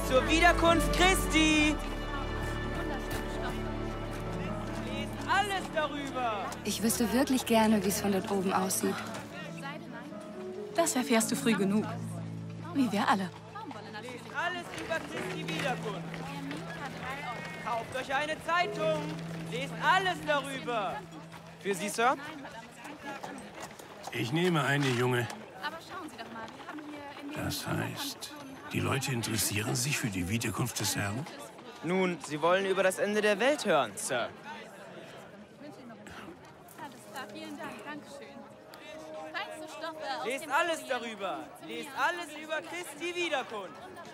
zur Wiederkunft Christi. Lest alles darüber. Ich wüsste wirklich gerne, wie es von dort oben aussieht. Das erfährst du früh genug. Wie wir alle. Lest alles über Christi Wiederkunft. Kauft euch eine Zeitung. Lest alles darüber. Für Sie, Sir? Ich nehme eine, Junge. Aber schauen Sie doch mal, wir haben hier in Das heißt, die Leute interessieren sich für die Wiederkunft des Herrn? Nun, Sie wollen über das Ende der Welt hören, Sir. Alles klar, vielen Dank, Dankeschön. Feinste Stoffe aus Lest dem alles Orient. darüber. Lest alles über Christi Wiederkunft.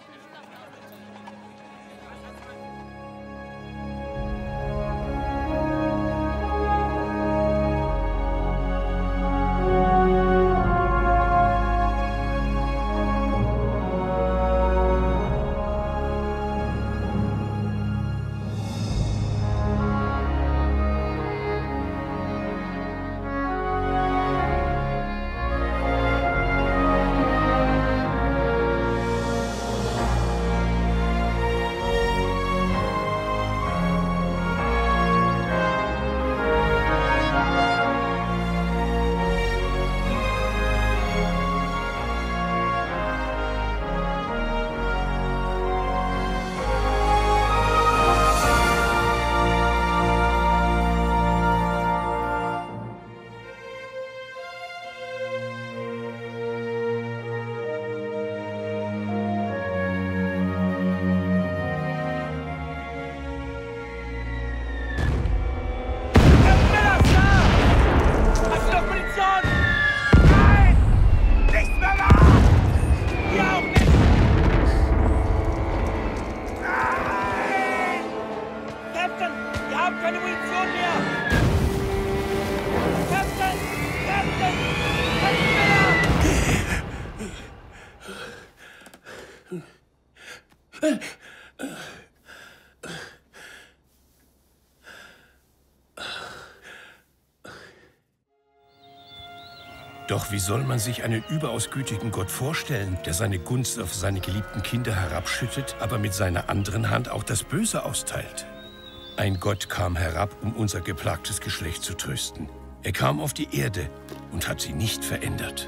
Doch wie soll man sich einen überaus gütigen Gott vorstellen, der seine Gunst auf seine geliebten Kinder herabschüttet, aber mit seiner anderen Hand auch das Böse austeilt? Ein Gott kam herab, um unser geplagtes Geschlecht zu trösten. Er kam auf die Erde und hat sie nicht verändert.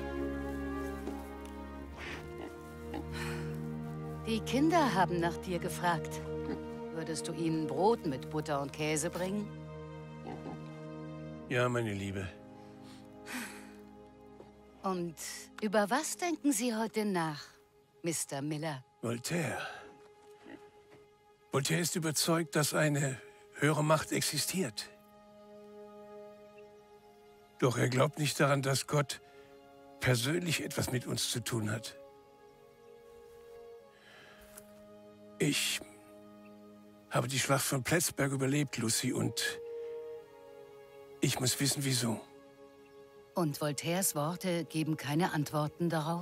Die Kinder haben nach dir gefragt. Würdest du ihnen Brot mit Butter und Käse bringen? Ja, meine Liebe. Und über was denken Sie heute nach, Mr. Miller? Voltaire. Voltaire ist überzeugt, dass eine höhere Macht existiert. Doch er glaubt nicht daran, dass Gott persönlich etwas mit uns zu tun hat. Ich habe die Schlacht von Plattsburgh überlebt, Lucy, und ich muss wissen, wieso. Und Voltaires Worte geben keine Antworten darauf?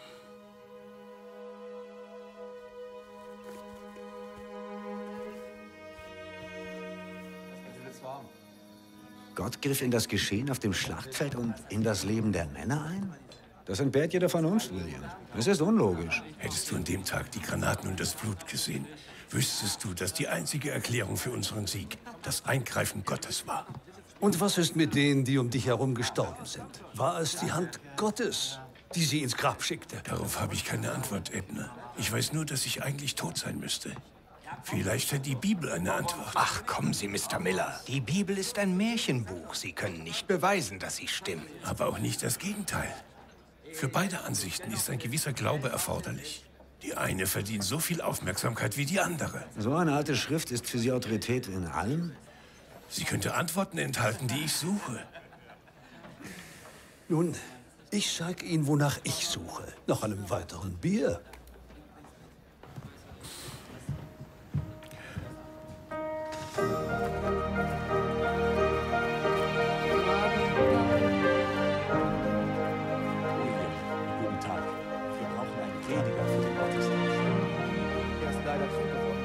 Gott griff in das Geschehen auf dem Schlachtfeld und in das Leben der Männer ein? Das entbehrt jeder Vernunft, William. Es ist unlogisch. Hättest du an dem Tag die Granaten und das Blut gesehen, wüsstest du, dass die einzige Erklärung für unseren Sieg das Eingreifen Gottes war. Und was ist mit denen, die um dich herum gestorben sind? War es die Hand Gottes, die sie ins Grab schickte? Darauf habe ich keine Antwort, Ebner. Ich weiß nur, dass ich eigentlich tot sein müsste. Vielleicht hat die Bibel eine Antwort. Ach, kommen Sie, Mr. Miller. Die Bibel ist ein Märchenbuch. Sie können nicht beweisen, dass sie stimmt. Aber auch nicht das Gegenteil. Für beide Ansichten ist ein gewisser Glaube erforderlich. Die eine verdient so viel Aufmerksamkeit wie die andere. So eine alte Schrift ist für Sie Autorität in allem? Sie könnte Antworten enthalten, die ich suche. Nun, ich sag Ihnen, wonach ich suche. Nach einem weiteren Bier. Guten Tag. Wir brauchen einen Prediger für den Gottesdienst. Er ist leider krank geworden.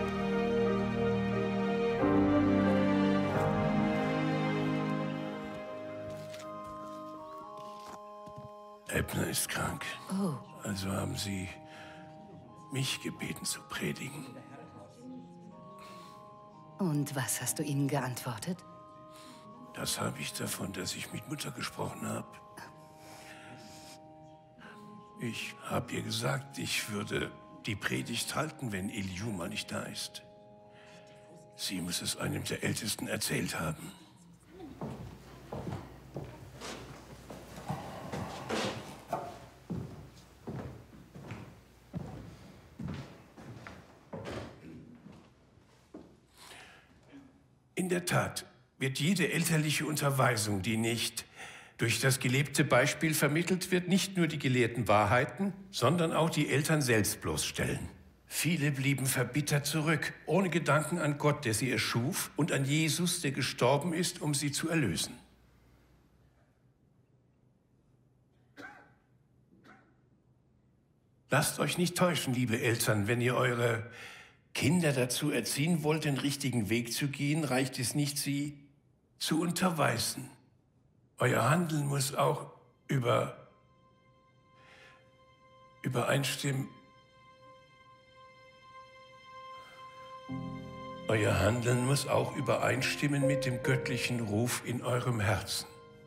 Ebner ist krank. Oh. Also haben Sie mich gebeten zu predigen. Und was hast du ihnen geantwortet? Das habe ich davon, dass ich mit Mutter gesprochen habe. Ich habe ihr gesagt, ich würde die Predigt halten, wenn Elihu mal nicht da ist. Sie muss es einem der Ältesten erzählt haben. In der Tat wird jede elterliche Unterweisung, die nicht durch das gelebte Beispiel vermittelt wird, nicht nur die gelehrten Wahrheiten, sondern auch die Eltern selbst bloßstellen. Viele blieben verbittert zurück, ohne Gedanken an Gott, der sie erschuf, und an Jesus, der gestorben ist, um sie zu erlösen. Lasst euch nicht täuschen, liebe Eltern, wenn ihr eure Kinder dazu erziehen wollt, den richtigen Weg zu gehen, reicht es nicht, sie zu unterweisen. Euer Handeln muss auch übereinstimmen. Euer Handeln muss auch übereinstimmen mit dem göttlichen Ruf in eurem Herzen.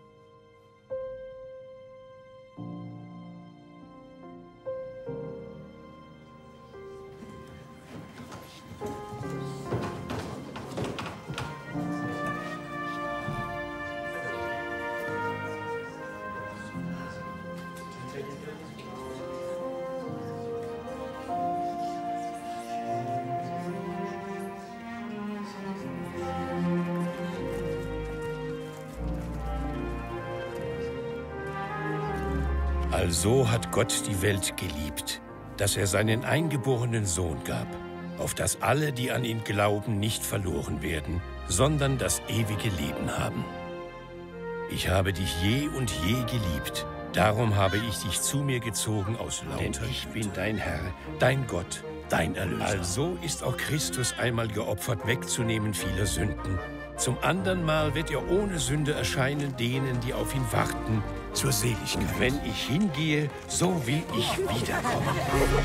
Also hat Gott die Welt geliebt, dass er seinen eingeborenen Sohn gab, auf dass alle, die an ihn glauben, nicht verloren werden, sondern das ewige Leben haben. Ich habe dich je und je geliebt, darum habe ich dich zu mir gezogen aus lauter Güte. Denn ich bin dein Herr, dein Gott, dein Erlöser. Also ist auch Christus einmal geopfert, wegzunehmen vieler Sünden. Zum andern Mal wird er ohne Sünde erscheinen denen, die auf ihn warten, zur Seligkeit. Und wenn ich hingehe, so will ich wiederkommen.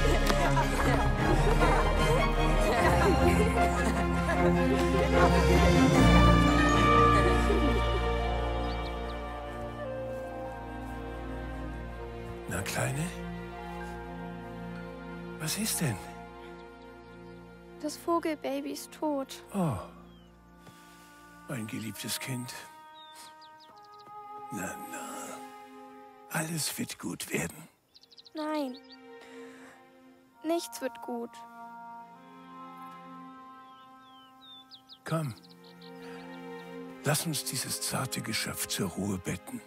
Na, Kleine? Was ist denn? Das Vogelbaby ist tot. Oh, mein geliebtes Kind. Na, alles wird gut werden. Nein, nichts wird gut. Komm, lass uns dieses zarte Geschöpf zur Ruhe betten.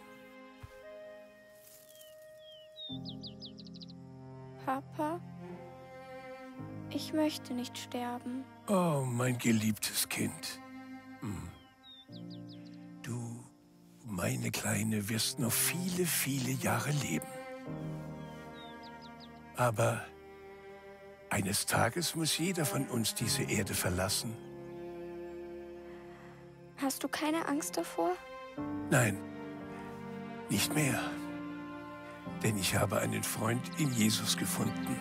Papa, ich möchte nicht sterben. Oh, mein geliebtes Kind. Du, meine Kleine, wirst noch viele, viele Jahre leben. Aber eines Tages muss jeder von uns diese Erde verlassen. Hast du keine Angst davor? Nein, nicht mehr. Denn ich habe einen Freund in Jesus gefunden.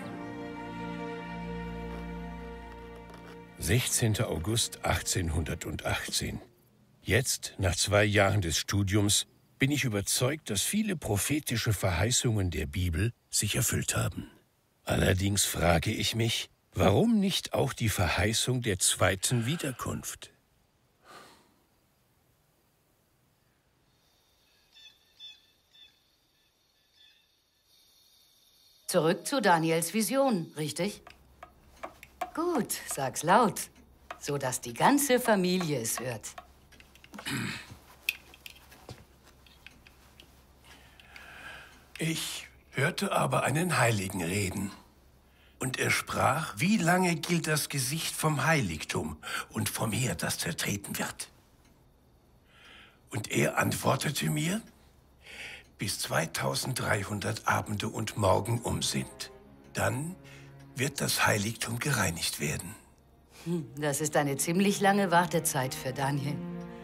16. August 1818. Jetzt, nach 2 Jahren des Studiums, bin ich überzeugt, dass viele prophetische Verheißungen der Bibel sich erfüllt haben. Allerdings frage ich mich, warum nicht auch die Verheißung der zweiten Wiederkunft? Zurück zu Daniels Vision, richtig? Gut, sag's laut, sodass die ganze Familie es hört. Ich hörte aber einen Heiligen reden. Und er sprach, wie lange gilt das Gesicht vom Heiligtum und vom Heer, das zertreten wird? Und er antwortete mir, bis 2300 Abende und Morgen um sind. Dann wird das Heiligtum gereinigt werden. Das ist eine ziemlich lange Wartezeit für Daniel.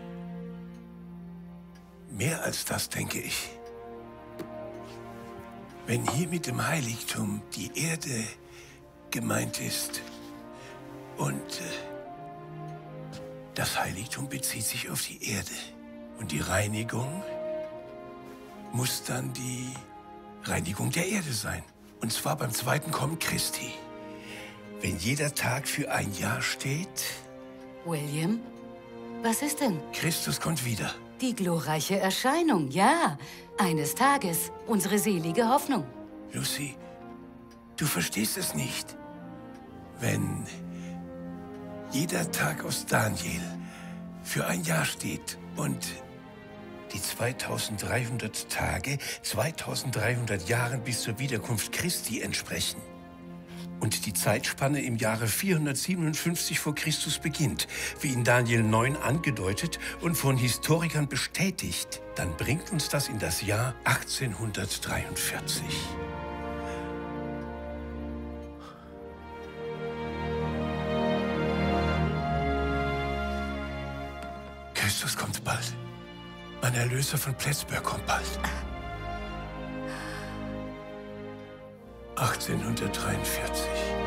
Mehr als das, denke ich. Wenn hier mit dem Heiligtum die Erde gemeint ist. Und das Heiligtum bezieht sich auf die Erde. Und die Reinigung muss dann die Reinigung der Erde sein. Und zwar beim zweiten Kommen Christi. Wenn jeder Tag für ein Jahr steht... William, was ist denn? Christus kommt wieder. Die glorreiche Erscheinung, ja. Eines Tages, unsere selige Hoffnung. Lucy, du verstehst es nicht. Wenn jeder Tag aus Daniel für ein Jahr steht und die 2300 Tage 2300 Jahren bis zur Wiederkunft Christi entsprechen und die Zeitspanne im Jahre 457 vor Christus beginnt, wie in Daniel 9 angedeutet und von Historikern bestätigt, dann bringt uns das in das Jahr 1843. Christus kommt bald. Mein Erlöser von Plattsburgh kommt bald. 1843.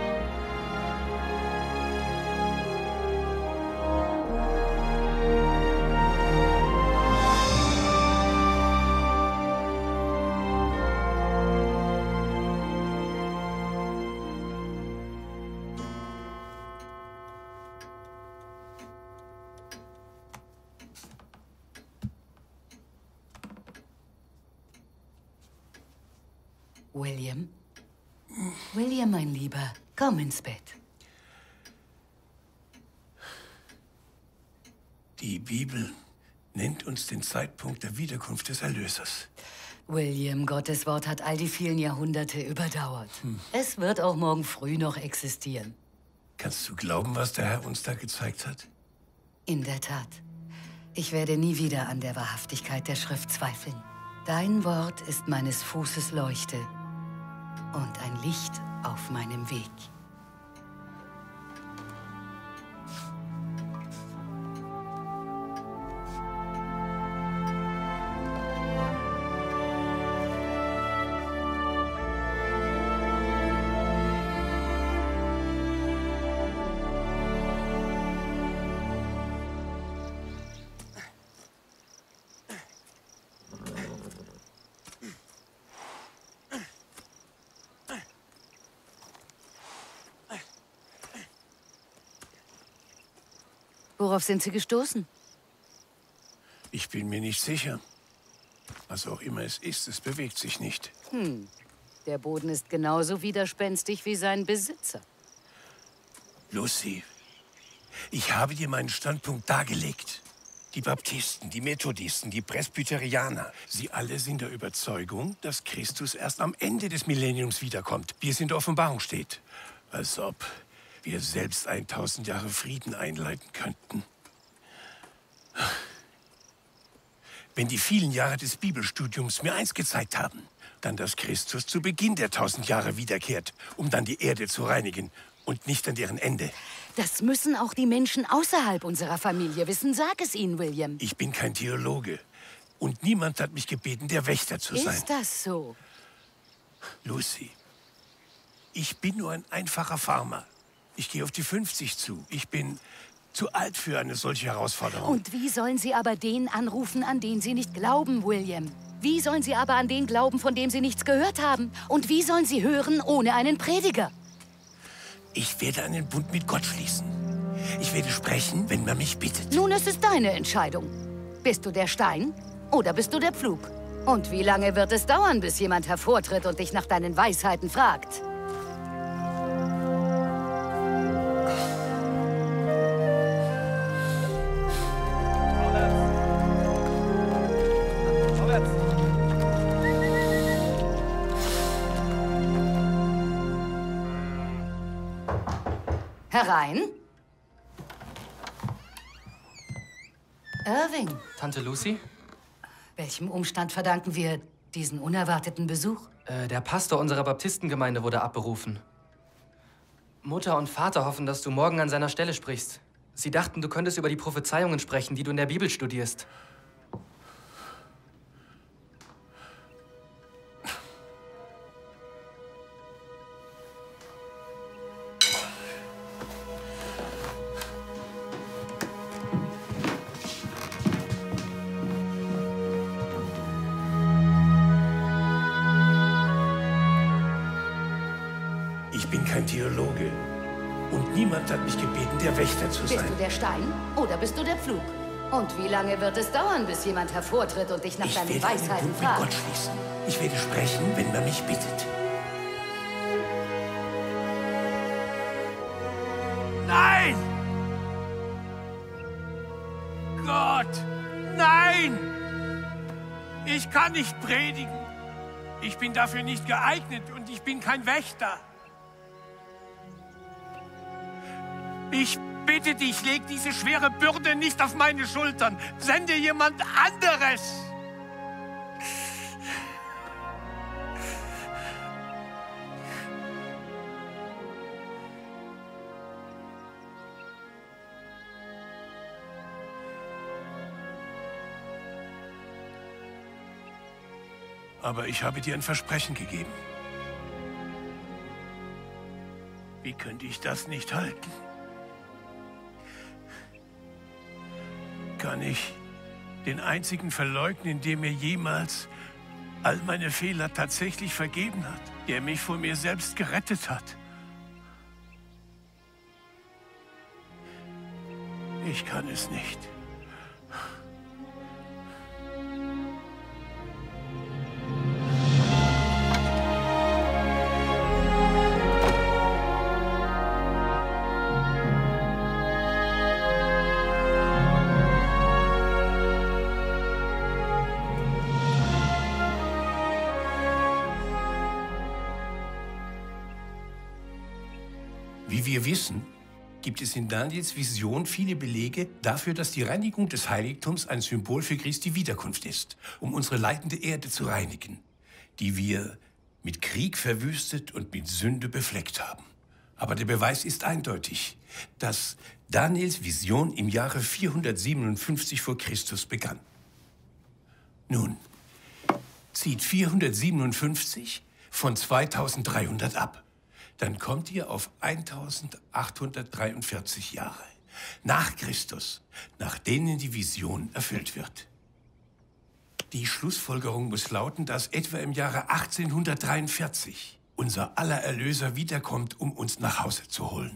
William? William, mein Lieber, komm ins Bett. Die Bibel nennt uns den Zeitpunkt der Wiederkunft des Erlösers. William, Gottes Wort hat all die vielen Jahrhunderte überdauert. Es wird auch morgen früh noch existieren. Kannst du glauben, was der Herr uns da gezeigt hat? In der Tat. Ich werde nie wieder an der Wahrhaftigkeit der Schrift zweifeln. Dein Wort ist meines Fußes Leuchte und ein Licht auf meinem Weg. Worauf sind Sie gestoßen? Ich bin mir nicht sicher. Was auch immer es ist, es bewegt sich nicht. Der Boden ist genauso widerspenstig wie sein Besitzer. Lucy, ich habe dir meinen Standpunkt dargelegt. Die Baptisten, die Methodisten, die Presbyterianer, sie alle sind der Überzeugung, dass Christus erst am Ende des Millenniums wiederkommt, wie es in der Offenbarung steht. Als ob wir selbst 1000 Jahre Frieden einleiten könnten. Wenn die vielen Jahre des Bibelstudiums mir eins gezeigt haben, dann, dass Christus zu Beginn der 1000 Jahre wiederkehrt, um dann die Erde zu reinigen und nicht an deren Ende. Das müssen auch die Menschen außerhalb unserer Familie wissen. Sag es ihnen, William. Ich bin kein Theologe und niemand hat mich gebeten, der Wächter zu sein. Ist das so? Lucy, ich bin nur ein einfacher Farmer. Ich gehe auf die 50 zu. Ich bin zu alt für eine solche Herausforderung. Und wie sollen Sie aber den anrufen, an den Sie nicht glauben, William? Wie sollen Sie aber an den glauben, von dem Sie nichts gehört haben? Und wie sollen Sie hören ohne einen Prediger? Ich werde einen Bund mit Gott schließen. Ich werde sprechen, wenn man mich bittet. Nun, es ist deine Entscheidung. Bist du der Stein oder bist du der Pflug? Und wie lange wird es dauern, bis jemand hervortritt und dich nach deinen Weisheiten fragt? Herein. Irving. Tante Lucy? Welchem Umstand verdanken wir diesen unerwarteten Besuch? Der Pastor unserer Baptistengemeinde wurde abberufen. Mutter und Vater hoffen, dass du morgen an seiner Stelle sprichst. Sie dachten, du könntest über die Prophezeiungen sprechen, die du in der Bibel studierst. bin kein Theologe. Und niemand hat mich gebeten, der Wächter zu sein. Bist du der Stein oder bist du der Pflug? Und wie lange wird es dauern, bis jemand hervortritt und dich nach deinen Ich werde einen Weisheiten Bund mit fragt? Gott schließen. Ich werde sprechen, wenn man mich bittet. Nein! Gott! Nein! Ich kann nicht predigen. Ich bin dafür nicht geeignet und ich bin kein Wächter. Ich bitte dich, leg diese schwere Bürde nicht auf meine Schultern. Sende jemand anderes. Aber ich habe dir ein Versprechen gegeben. Wie könnte ich das nicht halten? Kann ich den einzigen verleugnen, der mir jemals all meine Fehler tatsächlich vergeben hat, der mich vor mir selbst gerettet hat? Ich kann es nicht. Wie wir wissen, gibt es in Daniels Vision viele Belege dafür, dass die Reinigung des Heiligtums ein Symbol für Christi Wiederkunft ist, um unsere leidende Erde zu reinigen, die wir mit Krieg verwüstet und mit Sünde befleckt haben. Aber der Beweis ist eindeutig, dass Daniels Vision im Jahre 457 vor Christus begann. Nun, zieht 457 von 2300 ab. Dann kommt ihr auf 1843 Jahre nach Christus, nach denen die Vision erfüllt wird. Die Schlussfolgerung muss lauten, dass etwa im Jahre 1843 unser aller Erlöser wiederkommt, um uns nach Hause zu holen.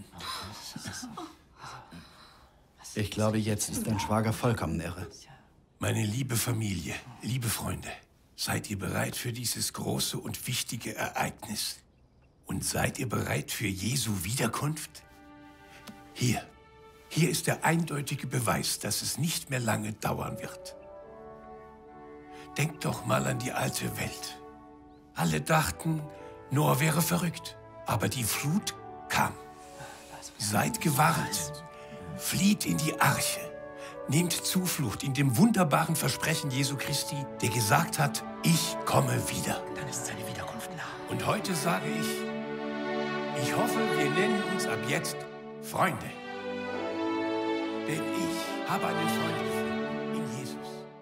Ich glaube, jetzt ist dein Schwager vollkommen irre. Meine liebe Familie, liebe Freunde, seid ihr bereit für dieses große und wichtige Ereignis? Und seid ihr bereit für Jesu Wiederkunft? Hier ist der eindeutige Beweis, dass es nicht mehr lange dauern wird. Denkt doch mal an die alte Welt. Alle dachten, Noah wäre verrückt. Aber die Flut kam. Seid gewarnt. Flieht in die Arche. Nehmt Zuflucht in dem wunderbaren Versprechen Jesu Christi, der gesagt hat, ich komme wieder. Dann ist seine Wiederkunft nah. Und heute sage ich hoffe, wir nennen uns ab jetzt Freunde. Denn ich habe einen Freund gefunden in Jesus.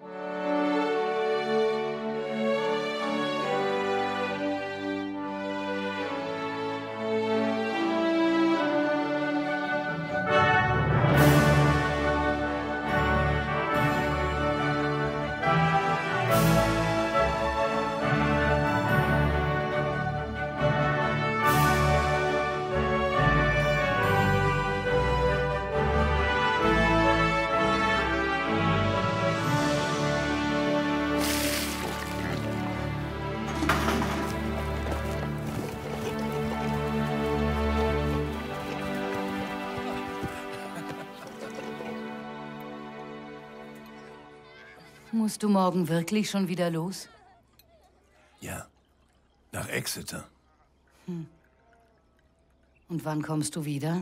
Musst du morgen wirklich schon wieder los? Ja, nach Exeter. Und wann kommst du wieder?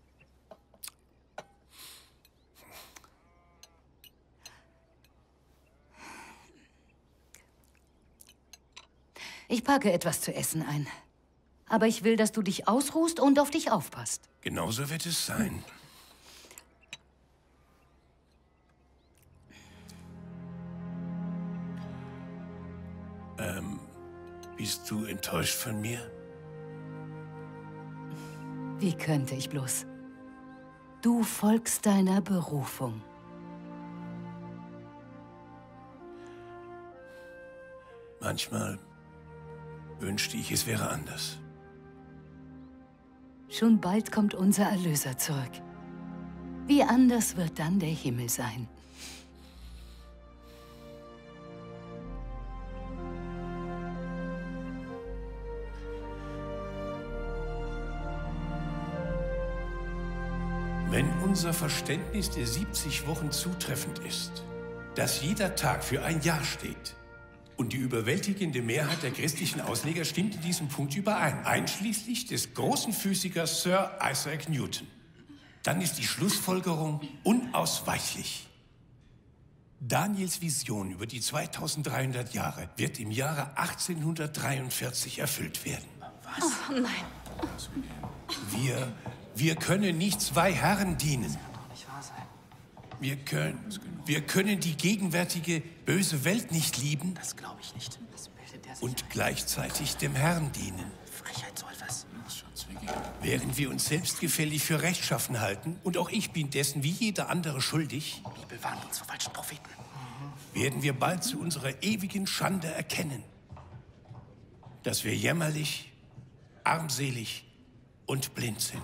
Ich packe etwas zu essen ein. Aber ich will, dass du dich ausruhst und auf dich aufpasst. Genauso wird es sein. Bist du enttäuscht von mir? Wie könnte ich bloß? Du folgst deiner Berufung. Manchmal wünschte ich, es wäre anders. Schon bald kommt unser Erlöser zurück. Wie anders wird dann der Himmel sein? Wenn unser Verständnis der 70 Wochen zutreffend ist, dass jeder Tag für ein Jahr steht, und die überwältigende Mehrheit der christlichen Ausleger stimmt in diesem Punkt überein, einschließlich des großen Physikers Sir Isaac Newton, dann ist die Schlussfolgerung unausweichlich. Daniels Vision über die 2300 Jahre wird im Jahre 1843 erfüllt werden. Was? Oh, nein. Wir können nicht zwei Herren dienen. Das kann doch nicht wahr sein. Wir können die gegenwärtige böse Welt nicht lieben. Das glaube ich nicht. Das bildet der sich und gleichzeitig dem Herrn dienen. Frechheit soll was. Während wir uns selbstgefällig für rechtschaffen halten, und auch ich bin dessen wie jeder andere schuldig, Die Bibel warnt uns vor falschen Propheten. werden wir bald zu unserer ewigen Schande erkennen, dass wir jämmerlich, armselig und blind sind.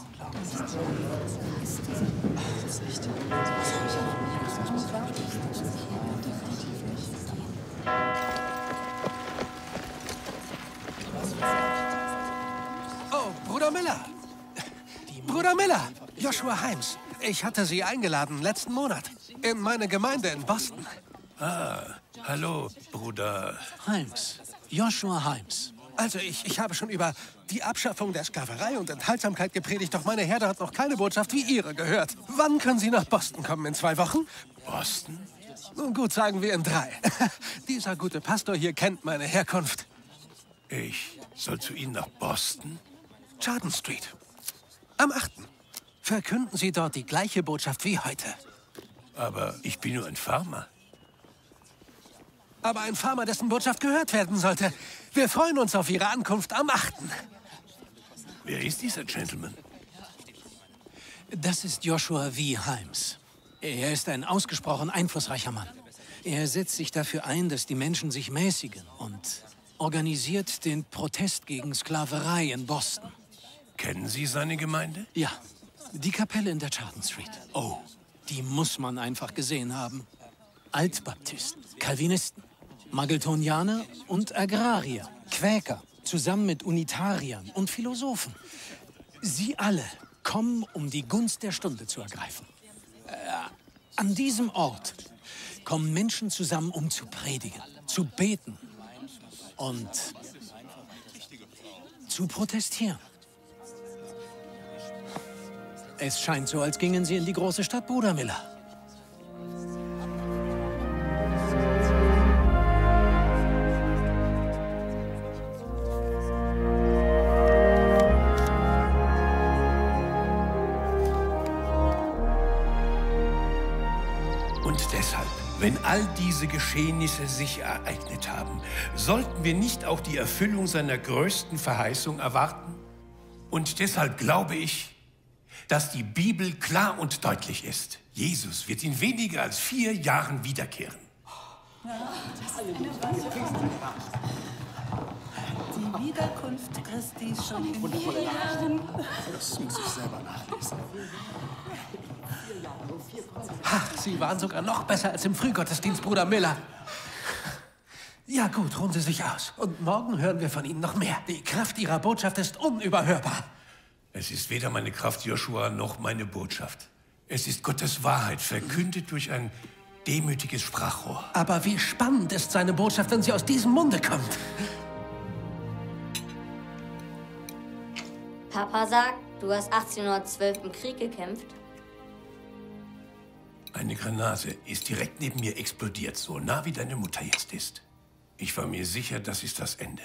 Oh, Bruder Miller! Bruder Miller! Joshua Himes. Ich hatte Sie eingeladen letzten Monat in meine Gemeinde in Boston. Ah, hallo, Bruder Himes. Joshua Himes. Also ich habe schon über die Abschaffung der Sklaverei und Enthaltsamkeit gepredigt, doch meine Herde hat noch keine Botschaft wie Ihre gehört. Wann können Sie nach Boston kommen? In 2 Wochen? Boston? Nun gut, sagen wir in 3. Dieser gute Pastor hier kennt meine Herkunft. Ich soll zu Ihnen nach Boston? Chardon Street. Am 8. Verkünden Sie dort die gleiche Botschaft wie heute. Aber ich bin nur ein Farmer. Aber ein Farmer, dessen Botschaft gehört werden sollte. Wir freuen uns auf Ihre Ankunft am 8. Wer ist dieser Gentleman? Das ist Joshua V. Himes. Er ist ein ausgesprochen einflussreicher Mann. Er setzt sich dafür ein, dass die Menschen sich mäßigen und organisiert den Protest gegen Sklaverei in Boston. Kennen Sie seine Gemeinde? Ja, die Kapelle in der Chardon Street. Oh. Die muss man einfach gesehen haben. Altbaptisten, Calvinisten, Mageltonianer und Agrarier, Quäker, zusammen mit Unitariern und Philosophen. Sie alle kommen, um die Gunst der Stunde zu ergreifen. An diesem Ort kommen Menschen zusammen, um zu predigen, zu beten und zu protestieren. Es scheint so, als gingen sie in die große Stadt, Bruder Miller. Und deshalb, wenn all diese Geschehnisse sich ereignet haben, sollten wir nicht auch die Erfüllung seiner größten Verheißung erwarten? Und deshalb glaube ich, dass die Bibel klar und deutlich ist. Jesus wird in weniger als 4 Jahren wiederkehren. Die Wiederkunft Christi schon in 4 Jahren. Das muss ich selber nachlesen. Ha, Sie waren sogar noch besser als im Frühgottesdienst, Bruder Miller. Ja gut, ruhen Sie sich aus. Und morgen hören wir von Ihnen noch mehr. Die Kraft Ihrer Botschaft ist unüberhörbar. Es ist weder meine Kraft, Joshua, noch meine Botschaft. Es ist Gottes Wahrheit, verkündet durch ein demütiges Sprachrohr. Aber wie spannend ist seine Botschaft, wenn sie aus diesem Munde kommt. Papa sagt, du hast 1812 im Krieg gekämpft. Eine Granate ist direkt neben mir explodiert, so nah wie deine Mutter jetzt ist. Ich war mir sicher, das ist das Ende.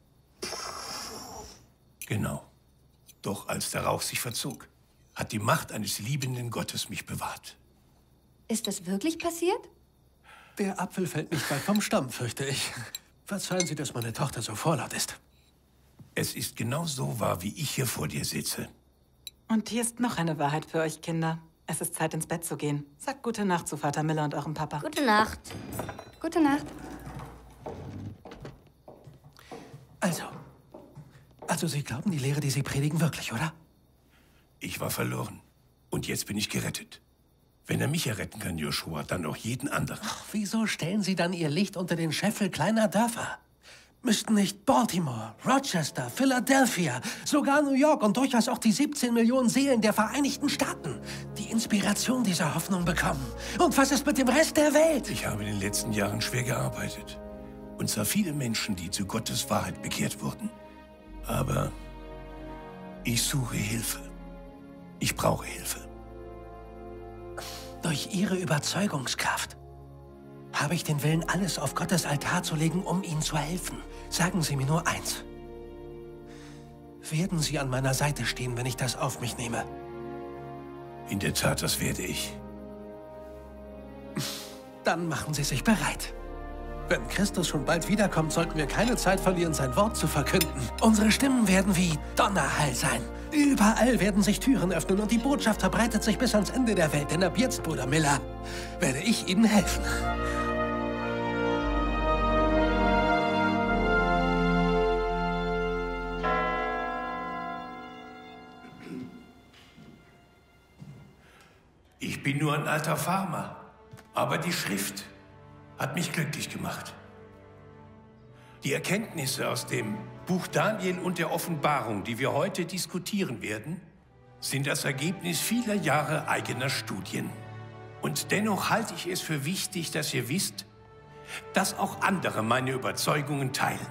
Genau. Doch als der Rauch sich verzog, hat die Macht eines liebenden Gottes mich bewahrt. Ist das wirklich passiert? Der Apfel fällt nicht bald vom Stamm, fürchte ich. Verzeihen Sie, dass meine Tochter so vorlaut ist. Es ist genau so wahr, wie ich hier vor dir sitze. Und hier ist noch eine Wahrheit für euch Kinder. Es ist Zeit, ins Bett zu gehen. Sagt gute Nacht zu Vater Miller und eurem Papa. Gute Nacht. Gute Nacht. Also Sie glauben die Lehre, die Sie predigen, wirklich, oder? Ich war verloren. Und jetzt bin ich gerettet. Wenn er mich erretten kann, Joshua, dann auch jeden anderen. Ach, wieso stellen Sie dann Ihr Licht unter den Scheffel kleiner Dörfer? Müssten nicht Baltimore, Rochester, Philadelphia, sogar New York und durchaus auch die 17 Millionen Seelen der Vereinigten Staaten die Inspiration dieser Hoffnung bekommen? Und was ist mit dem Rest der Welt? Ich habe in den letzten Jahren schwer gearbeitet und sah viele Menschen, die zu Gottes Wahrheit bekehrt wurden. Aber ich suche Hilfe. Ich brauche Hilfe. Durch Ihre Überzeugungskraft habe ich den Willen, alles auf Gottes Altar zu legen, um Ihnen zu helfen. Sagen Sie mir nur eins. Werden Sie an meiner Seite stehen, wenn ich das auf mich nehme? In der Tat, das werde ich. Dann machen Sie sich bereit. Wenn Christus schon bald wiederkommt, sollten wir keine Zeit verlieren, sein Wort zu verkünden. Unsere Stimmen werden wie Donnerhall sein. Überall werden sich Türen öffnen und die Botschaft verbreitet sich bis ans Ende der Welt. Denn ab jetzt, Bruder Miller, werde ich Ihnen helfen. Ich bin nur ein alter Farmer, aber die Schrift hat mich glücklich gemacht. Die Erkenntnisse aus dem Buch Daniel und der Offenbarung, die wir heute diskutieren werden, sind das Ergebnis vieler Jahre eigener Studien. Und dennoch halte ich es für wichtig, dass ihr wisst, dass auch andere meine Überzeugungen teilen.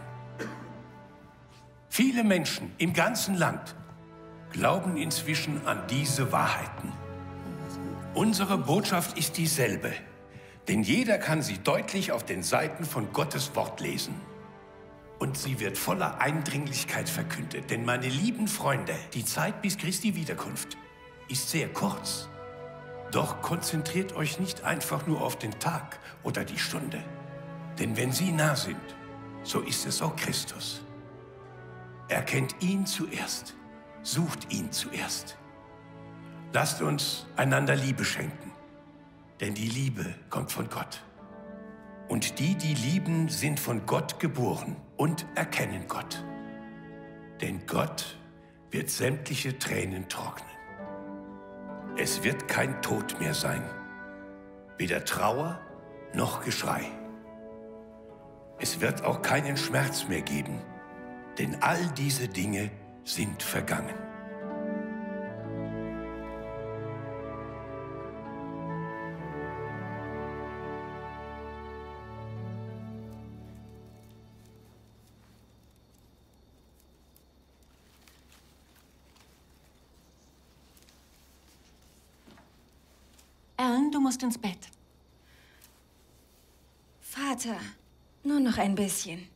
Viele Menschen im ganzen Land glauben inzwischen an diese Wahrheiten. Unsere Botschaft ist dieselbe, denn jeder kann sie deutlich auf den Seiten von Gottes Wort lesen. Und sie wird voller Eindringlichkeit verkündet. Denn, meine lieben Freunde, die Zeit bis Christi Wiederkunft ist sehr kurz. Doch konzentriert euch nicht einfach nur auf den Tag oder die Stunde. Denn wenn sie nah sind, so ist es auch Christus. Erkennt ihn zuerst, sucht ihn zuerst. Lasst uns einander Liebe schenken, denn die Liebe kommt von Gott. Und die, die lieben, sind von Gott geboren und erkennen Gott. Denn Gott wird sämtliche Tränen trocknen. Es wird kein Tod mehr sein, weder Trauer noch Geschrei. Es wird auch keinen Schmerz mehr geben, denn all diese Dinge sind vergangen. Alan, du musst ins Bett. Vater, nur noch ein bisschen.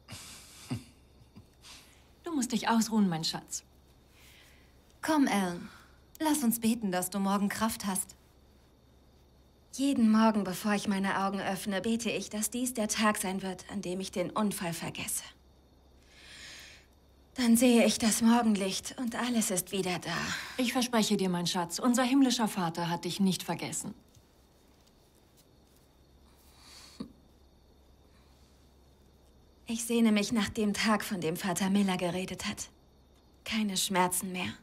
Du musst dich ausruhen, mein Schatz. Komm, Alan. Lass uns beten, dass du morgen Kraft hast. Jeden Morgen, bevor ich meine Augen öffne, bete ich, dass dies der Tag sein wird, an dem ich den Unfall vergesse. Dann sehe ich das Morgenlicht und alles ist wieder da. Ich verspreche dir, mein Schatz, unser himmlischer Vater hat dich nicht vergessen. Ich sehne mich nach dem Tag, von dem Vater Miller geredet hat. Keine Schmerzen mehr.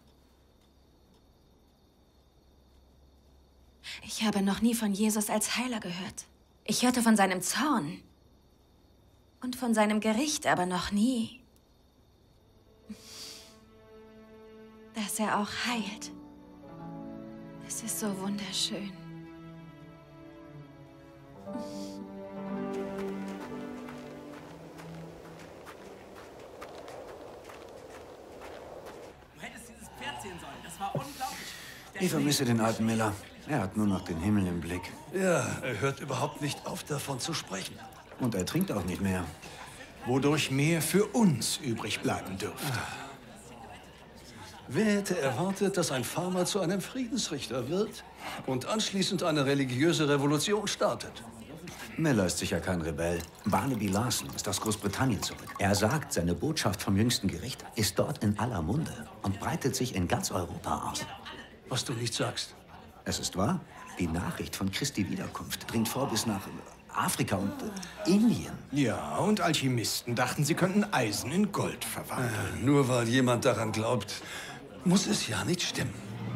Ich habe noch nie von Jesus als Heiler gehört. Ich hörte von seinem Zorn und von seinem Gericht, aber noch nie, dass er auch heilt. Es ist so wunderschön. Du hättest dieses Pferd sehen sollen. Das war unglaublich. Ich vermisse den alten Miller. Er hat nur noch den Himmel im Blick. Ja, er hört überhaupt nicht auf, davon zu sprechen. Und er trinkt auch nicht mehr. Wodurch mehr für uns übrig bleiben dürfte. Wer hätte erwartet, dass ein Farmer zu einem Friedensrichter wird und anschließend eine religiöse Revolution startet? Miller ist sicher kein Rebell. Barnaby Larson ist aus Großbritannien zurück. Er sagt, seine Botschaft vom jüngsten Gericht ist dort in aller Munde und breitet sich in ganz Europa aus. Was du nicht sagst. Es ist wahr. Die Nachricht von Christi Wiederkunft dringt vor bis nach Afrika und Indien. Ja, und Alchemisten dachten, sie könnten Eisen in Gold verwandeln. Nur weil jemand daran glaubt, muss es ja nicht stimmen.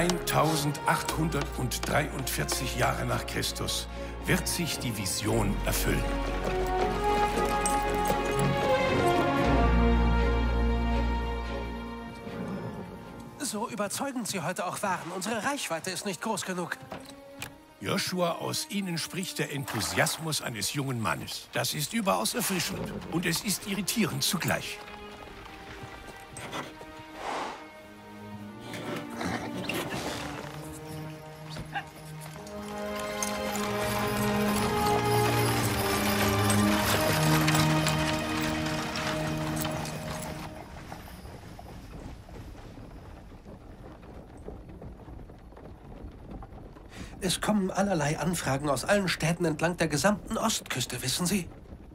1843 Jahre nach Christus wird sich die Vision erfüllen. So überzeugend Sie heute auch waren, unsere Reichweite ist nicht groß genug. Joshua, aus Ihnen spricht der Enthusiasmus eines jungen Mannes. Das ist überaus erfrischend und es ist irritierend zugleich. Es kommen allerlei Anfragen aus allen Städten entlang der gesamten Ostküste, wissen Sie?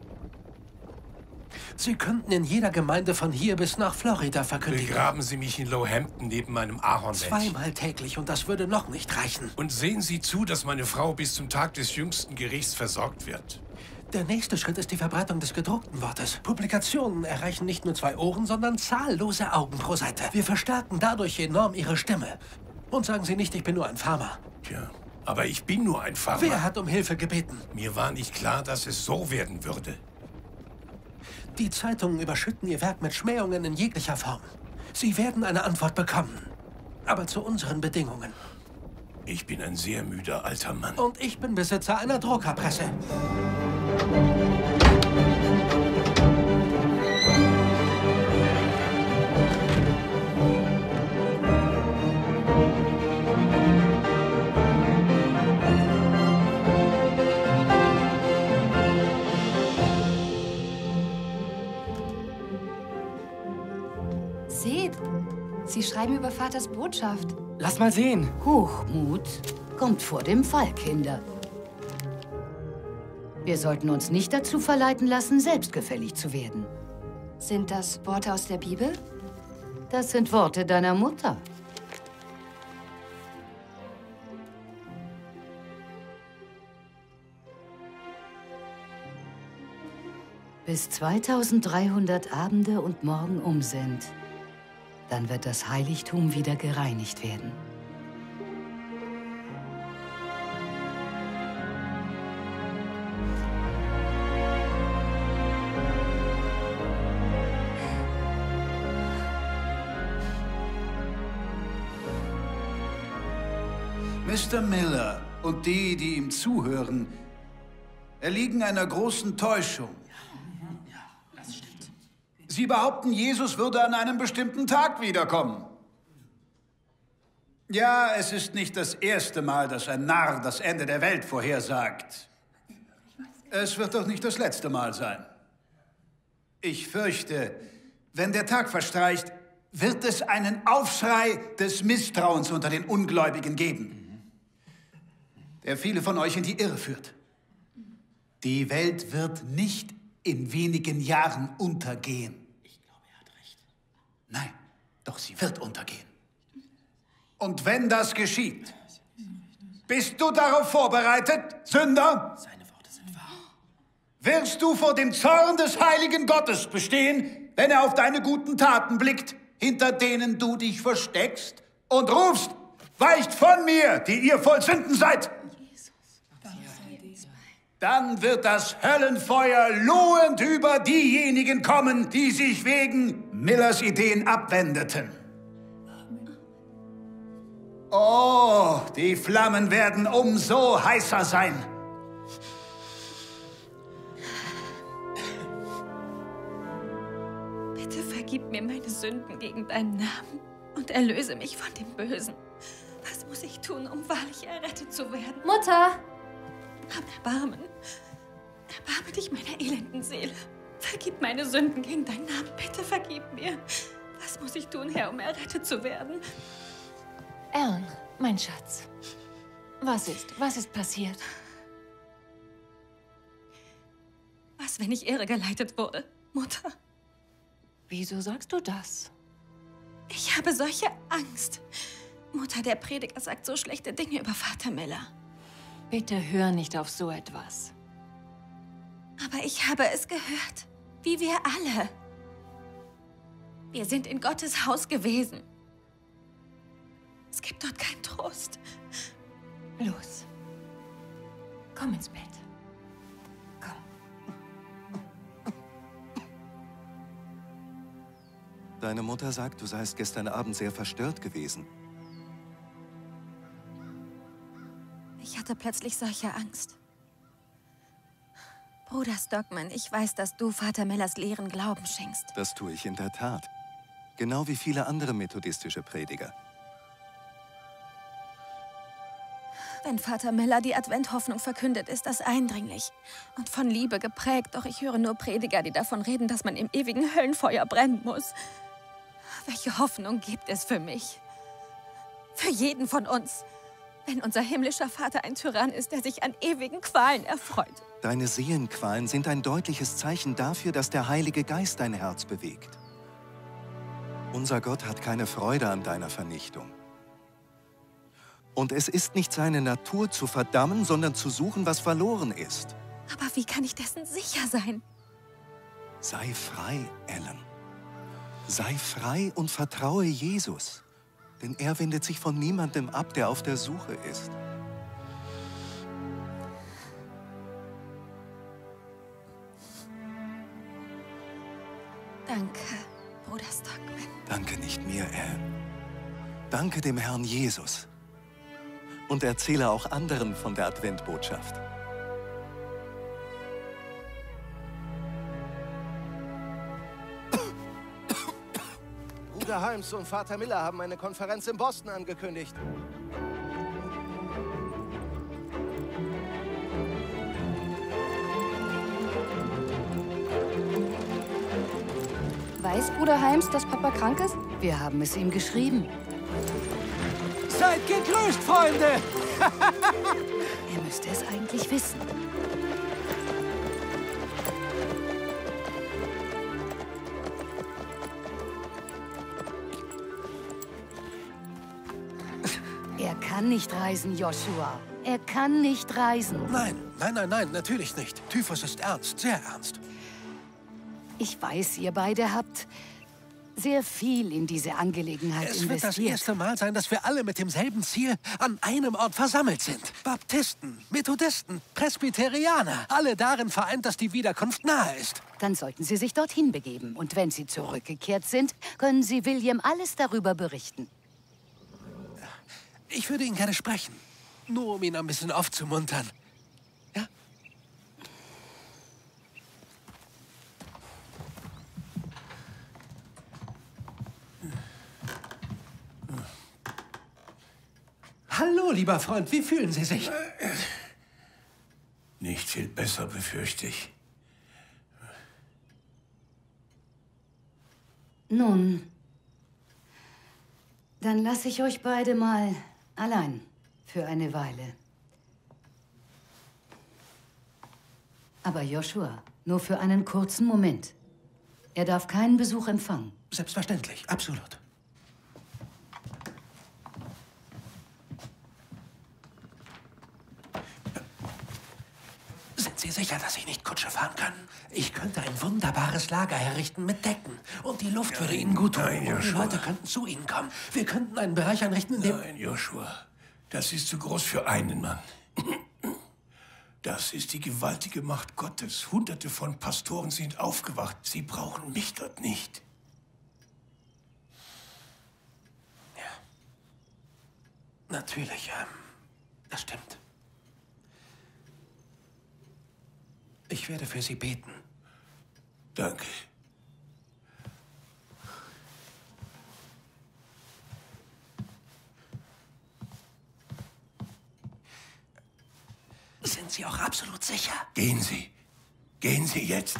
Sie könnten in jeder Gemeinde von hier bis nach Florida verkündigen. Begraben Sie mich in Lowhampton neben meinem Ahornwäldchen. 2-mal täglich und das würde noch nicht reichen. Und sehen Sie zu, dass meine Frau bis zum Tag des jüngsten Gerichts versorgt wird. Der nächste Schritt ist die Verbreitung des gedruckten Wortes. Publikationen erreichen nicht nur 2 Ohren, sondern zahllose Augen pro Seite. Wir verstärken dadurch enorm Ihre Stimme. Und sagen Sie nicht, ich bin nur ein Farmer. Tja. Aber ich bin nur ein Farmer. Wer hat um Hilfe gebeten? Mir war nicht klar, dass es so werden würde. Die Zeitungen überschütten Ihr Werk mit Schmähungen in jeglicher Form. Sie werden eine Antwort bekommen. Aber zu unseren Bedingungen. Ich bin ein sehr müder alter Mann. Und ich bin Besitzer einer Druckerpresse. Seht, Sie schreiben über Vaters Botschaft. Lass mal sehen. Hochmut kommt vor dem Fall, Kinder. Wir sollten uns nicht dazu verleiten lassen, selbstgefällig zu werden. Sind das Worte aus der Bibel? Das sind Worte deiner Mutter. Bis 2300 Abende und Morgen um sind, dann wird das Heiligtum wieder gereinigt werden. Mr. Miller und die ihm zuhören, erliegen einer großen Täuschung. Sie behaupten, Jesus würde an einem bestimmten Tag wiederkommen. Ja, es ist nicht das erste Mal, dass ein Narr das Ende der Welt vorhersagt. Es wird doch nicht das letzte Mal sein. Ich fürchte, wenn der Tag verstreicht, wird es einen Aufschrei des Misstrauens unter den Ungläubigen geben, der viele von euch in die Irre führt. Die Welt wird nicht in wenigen Jahren untergehen. Ich glaube, er hat recht. Nein, doch sie wird untergehen. Und wenn das geschieht, bist du darauf vorbereitet, Sünder? Seine Worte sind wahr. Wirst du vor dem Zorn des heiligen Gottes bestehen, wenn er auf deine guten Taten blickt, hinter denen du dich versteckst und rufst, weicht von mir, die ihr voll Sünden seid? Dann wird das Höllenfeuer lohend über diejenigen kommen, die sich wegen Millers Ideen abwendeten. Oh, die Flammen werden umso heißer sein. Bitte vergib mir meine Sünden gegen deinen Namen und erlöse mich von dem Bösen. Was muss ich tun, um wahrlich errettet zu werden? Mutter! Hab Erbarmen. Erbarme dich meiner elenden Seele. Vergib meine Sünden gegen deinen Namen. Bitte vergib mir. Was muss ich tun, Herr, um errettet zu werden? Alan, mein Schatz. Was ist passiert? Was, wenn ich irregeleitet wurde, Mutter? Wieso sagst du das? Ich habe solche Angst. Mutter, der Prediger sagt so schlechte Dinge über Vater Miller. Bitte hör nicht auf so etwas. Aber ich habe es gehört. Wie wir alle. Wir sind in Gottes Haus gewesen. Es gibt dort keinen Trost. Los. Komm ins Bett. Deine Mutter sagt, du seist gestern Abend sehr verstört gewesen. Ich hatte plötzlich solche Angst. Bruder Stockman, ich weiß, dass du Vater Millers Lehren Glauben schenkst. Das tue ich in der Tat. Genau wie viele andere methodistische Prediger. Wenn Vater Miller die Adventhoffnung verkündet, ist das eindringlich und von Liebe geprägt. Doch ich höre nur Prediger, die davon reden, dass man im ewigen Höllenfeuer brennen muss. Welche Hoffnung gibt es für mich? Für jeden von uns, wenn unser himmlischer Vater ein Tyrann ist, der sich an ewigen Qualen erfreut. Deine Seelenqualen sind ein deutliches Zeichen dafür, dass der Heilige Geist dein Herz bewegt. Unser Gott hat keine Freude an deiner Vernichtung. Und es ist nicht seine Natur zu verdammen, sondern zu suchen, was verloren ist. Aber wie kann ich dessen sicher sein? Sei frei, Ellen. Sei frei und vertraue Jesus. Denn er wendet sich von niemandem ab, der auf der Suche ist. Danke, Bruder Stockman. Danke nicht mir, Ellen. Danke dem Herrn Jesus. Und erzähle auch anderen von der Adventbotschaft. Bruder Holmes und Vater Miller haben eine Konferenz in Boston angekündigt. Weiß Bruder Holmes, dass Papa krank ist? Wir haben es ihm geschrieben. Seid gegrüßt, Freunde! Er müsste es eigentlich wissen. Er kann nicht reisen, Joshua. Er kann nicht reisen. Nein, nein, nein, nein, natürlich nicht. Typhus ist ernst, sehr ernst. Ich weiß, ihr beide habt sehr viel in diese Angelegenheit investiert. Es wird das erste Mal sein, dass wir alle mit demselben Ziel an einem Ort versammelt sind. Baptisten, Methodisten, Presbyterianer. Alle darin vereint, dass die Wiederkunft nahe ist. Dann sollten Sie sich dorthin begeben. Und wenn Sie zurückgekehrt sind, können Sie William alles darüber berichten. Ich würde ihn gerne sprechen. Nur um ihn ein bisschen aufzumuntern. Ja? Hallo, lieber Freund. Wie fühlen Sie sich? Nicht viel besser, befürchte ich. Nun, dann lasse ich euch beide mal allein für eine Weile. Aber Joshua, nur für einen kurzen Moment. Er darf keinen Besuch empfangen. Selbstverständlich, absolut. Sind Sie sicher, dass Sie nicht Kutsche fahren können? Ich könnte ein wunderbares Lager herrichten mit Decken. Und die Luft würde Ihnen gut tun. Nein, und die Joshua. Leute könnten zu Ihnen kommen. Wir könnten einen Bereich einrichten, in dem... Nein, Joshua. Das ist zu groß für einen Mann. Das ist die gewaltige Macht Gottes. Hunderte von Pastoren sind aufgewacht. Sie brauchen mich dort nicht. Natürlich, das stimmt. Ich werde für Sie beten. Danke. Sind Sie auch absolut sicher? Gehen Sie. Gehen Sie jetzt.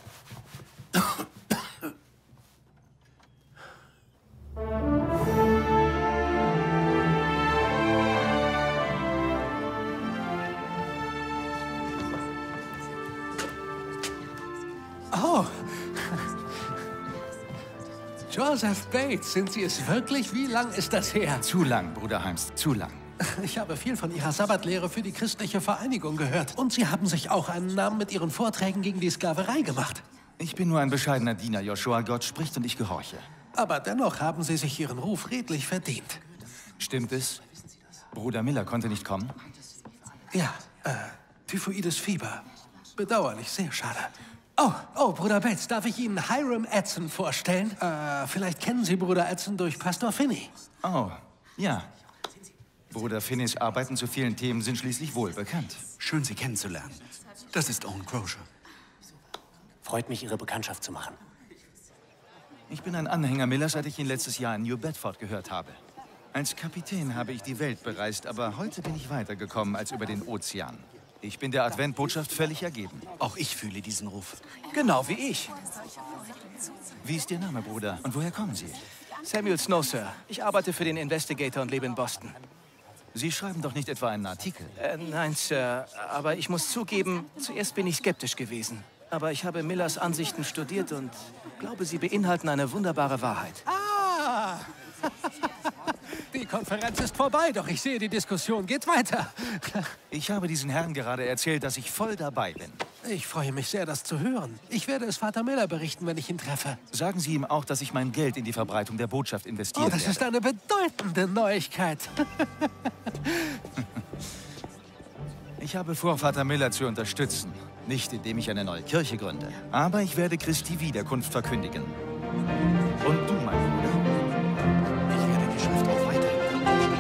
Oh. Joseph Bates, sind Sie es wirklich? Wie lang ist das her? Zu lang, Bruder Holmes, zu lang. Ich habe viel von Ihrer Sabbatlehre für die christliche Vereinigung gehört. Und Sie haben sich auch einen Namen mit Ihren Vorträgen gegen die Sklaverei gemacht. Ich bin nur ein bescheidener Diener, Joshua. Gott spricht und ich gehorche. Aber dennoch haben Sie sich Ihren Ruf redlich verdient. Stimmt es? Bruder Miller konnte nicht kommen? Ja, typhoides Fieber. Bedauerlich, sehr schade. Oh, Bruder Bates, darf ich Ihnen Hiram Edson vorstellen? Vielleicht kennen Sie Bruder Edson durch Pastor Finney. Oh, ja. Bruder Finneys Arbeiten zu vielen Themen sind schließlich wohl bekannt. Schön, Sie kennenzulernen. Das ist Owen Crozier. Freut mich, Ihre Bekanntschaft zu machen. Ich bin ein Anhänger Millers, seit ich ihn letztes Jahr in New Bedford gehört habe. Als Kapitän habe ich die Welt bereist, aber heute bin ich weitergekommen als über den Ozean. Ich bin der Adventbotschaft völlig ergeben. Auch ich fühle diesen Ruf. Genau wie ich. Wie ist Ihr Name, Bruder? Und woher kommen Sie? Samuel Snow, Sir. Ich arbeite für den Investigator und lebe in Boston. Sie schreiben doch nicht etwa einen Artikel? Nein, Sir. Aber ich muss zugeben, zuerst bin ich skeptisch gewesen. Aber ich habe Millers Ansichten studiert und glaube, sie beinhalten eine wunderbare Wahrheit. Ah! Die Konferenz ist vorbei, doch ich sehe, die Diskussion geht weiter. Ich habe diesen Herren gerade erzählt, dass ich voll dabei bin. Ich freue mich sehr, das zu hören. Ich werde es Vater Miller berichten, wenn ich ihn treffe. Sagen Sie ihm auch, dass ich mein Geld in die Verbreitung der Botschaft investiere. Oh, das ist eine bedeutende Neuigkeit. Ich habe vor, Vater Miller zu unterstützen. Nicht, indem ich eine neue Kirche gründe. Aber ich werde Christi Wiederkunft verkündigen. Und du, mein Bruder? Ich werde die Schrift auch weiterhin.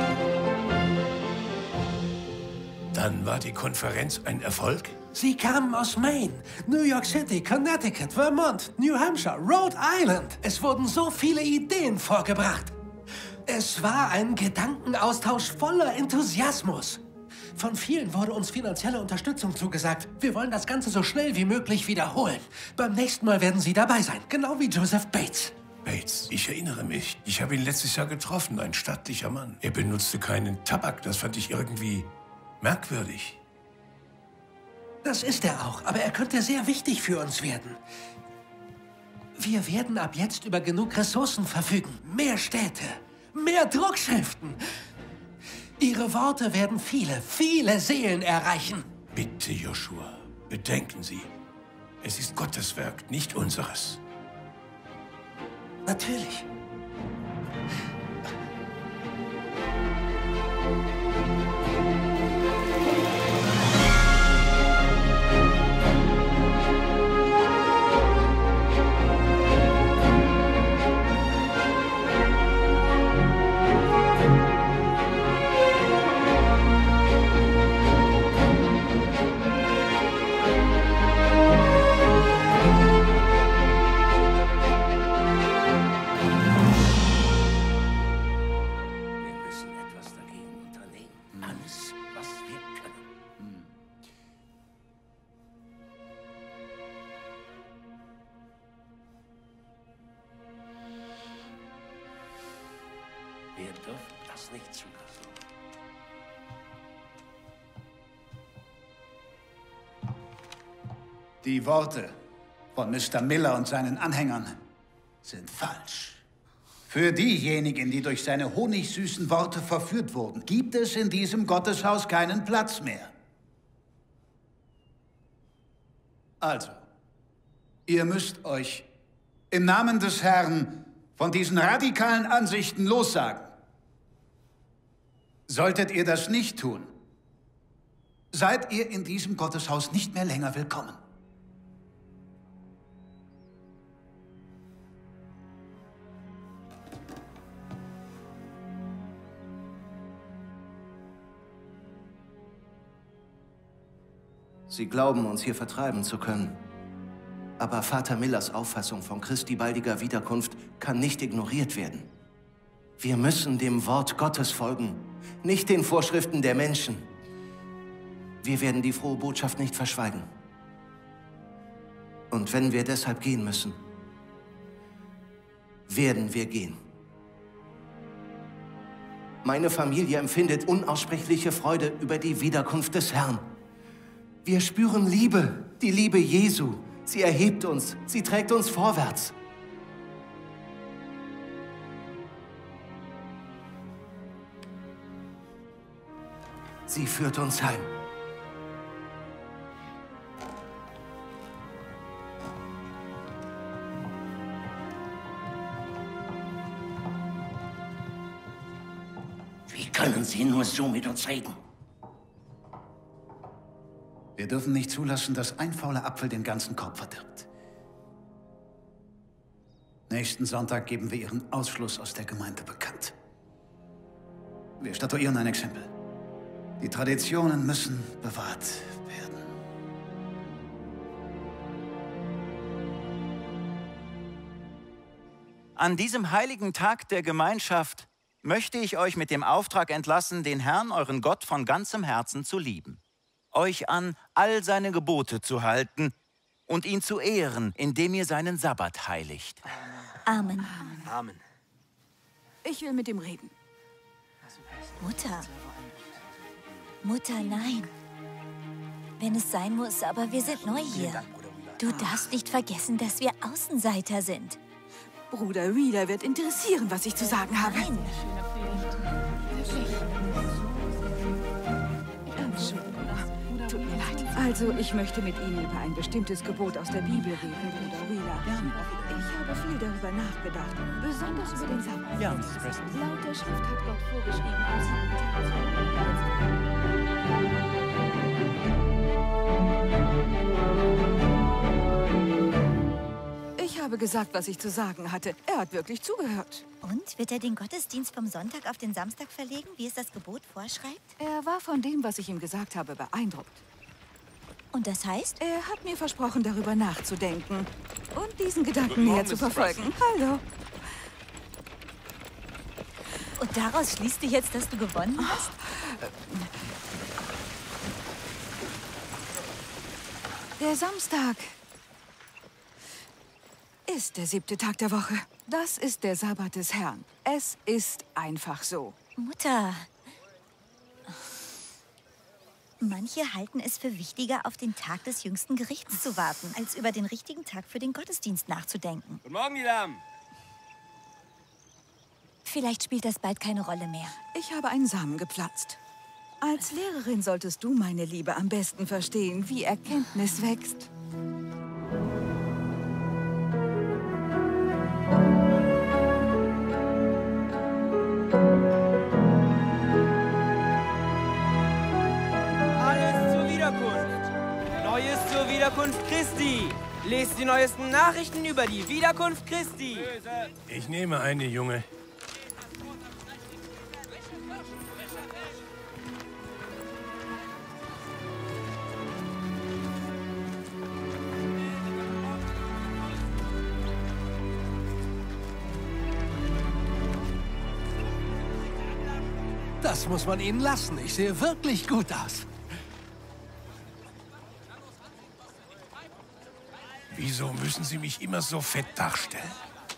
Dann war die Konferenz ein Erfolg? Sie kamen aus Maine, New York City, Connecticut, Vermont, New Hampshire, Rhode Island. Es wurden so viele Ideen vorgebracht. Es war ein Gedankenaustausch voller Enthusiasmus. Von vielen wurde uns finanzielle Unterstützung zugesagt. Wir wollen das Ganze so schnell wie möglich wiederholen. Beim nächsten Mal werden Sie dabei sein, genau wie Joseph Bates. Bates, ich erinnere mich. Ich habe ihn letztes Jahr getroffen, ein stattlicher Mann. Er benutzte keinen Tabak, das fand ich irgendwie merkwürdig. Das ist er auch, aber er könnte sehr wichtig für uns werden. Wir werden ab jetzt über genug Ressourcen verfügen. Mehr Städte, mehr Druckschriften. Ihre Worte werden viele, viele Seelen erreichen. Bitte, Joshua, bedenken Sie, es ist Gottes Werk, nicht unseres. Natürlich. Wir dürfen das nicht zulassen. Die Worte von Mr. Miller und seinen Anhängern sind falsch. Für diejenigen, die durch seine honigsüßen Worte verführt wurden, gibt es in diesem Gotteshaus keinen Platz mehr. Also, ihr müsst euch im Namen des Herrn von diesen radikalen Ansichten lossagen. Solltet ihr das nicht tun, seid ihr in diesem Gotteshaus nicht mehr länger willkommen. Sie glauben, uns hier vertreiben zu können. Aber Vater Millers Auffassung von Christi baldiger Wiederkunft kann nicht ignoriert werden. Wir müssen dem Wort Gottes folgen, nicht den Vorschriften der Menschen. Wir werden die frohe Botschaft nicht verschweigen. Und wenn wir deshalb gehen müssen, werden wir gehen. Meine Familie empfindet unaussprechliche Freude über die Wiederkunft des Herrn. Wir spüren Liebe, die Liebe Jesu. Sie erhebt uns, sie trägt uns vorwärts. Sie führt uns heim. können sie nur so mit uns reden. Wir dürfen nicht zulassen, dass ein fauler Apfel den ganzen Korb verdirbt. Nächsten Sonntag geben wir Ihren Ausschluss aus der Gemeinde bekannt. Wir statuieren ein Exempel. Die Traditionen müssen bewahrt werden. An diesem heiligen Tag der Gemeinschaft möchte ich euch mit dem Auftrag entlassen, den Herrn, euren Gott, von ganzem Herzen zu lieben, euch an all seine Gebote zu halten und ihn zu ehren, indem ihr seinen Sabbat heiligt. Amen. Amen. Ich will mit ihm reden. Mutter. Mutter, nein. Wenn es sein muss, aber wir sind neu hier. Du darfst nicht vergessen, dass wir Außenseiter sind. Bruder Wheeler wird interessieren, was ich zu sagen habe. Nein. Entschuldigung. Tut mir leid. Also, ich möchte mit Ihnen über ein bestimmtes Gebot aus der Bibel reden, Bruder Wheeler. Ich habe viel darüber nachgedacht, besonders über den Sabbat. Ja, Mrs. Preston. Laut der Schrift hat Gott vorgeschrieben, am 7. Tag zu arbeiten. Ich habe gesagt, was ich zu sagen hatte. Er hat wirklich zugehört. Und wird er den Gottesdienst vom Sonntag auf den Samstag verlegen, wie es das Gebot vorschreibt? Er war von dem, was ich ihm gesagt habe, beeindruckt. Und das heißt? Er hat mir versprochen, darüber nachzudenken und diesen Gedanken näher zu verfolgen. Hallo. Und daraus schließt du jetzt, dass du gewonnen hast? Der Samstag ist der 7. Tag der Woche. Das ist der Sabbat des Herrn. Es ist einfach so. Mutter. Manche halten es für wichtiger, auf den Tag des jüngsten Gerichts zu warten, als über den richtigen Tag für den Gottesdienst nachzudenken. Guten Morgen, die Damen. Vielleicht spielt das bald keine Rolle mehr. Ich habe einen Samen gepflanzt. Als Lehrerin solltest du, meine Liebe, am besten verstehen, wie Erkenntnis wächst. Alles zur Wiederkunft. Neues zur Wiederkunft Christi. Lest die neuesten Nachrichten über die Wiederkunft Christi. Ich nehme eine, Junge. Das muss man Ihnen lassen. Ich sehe wirklich gut aus. Wieso müssen Sie mich immer so fett darstellen?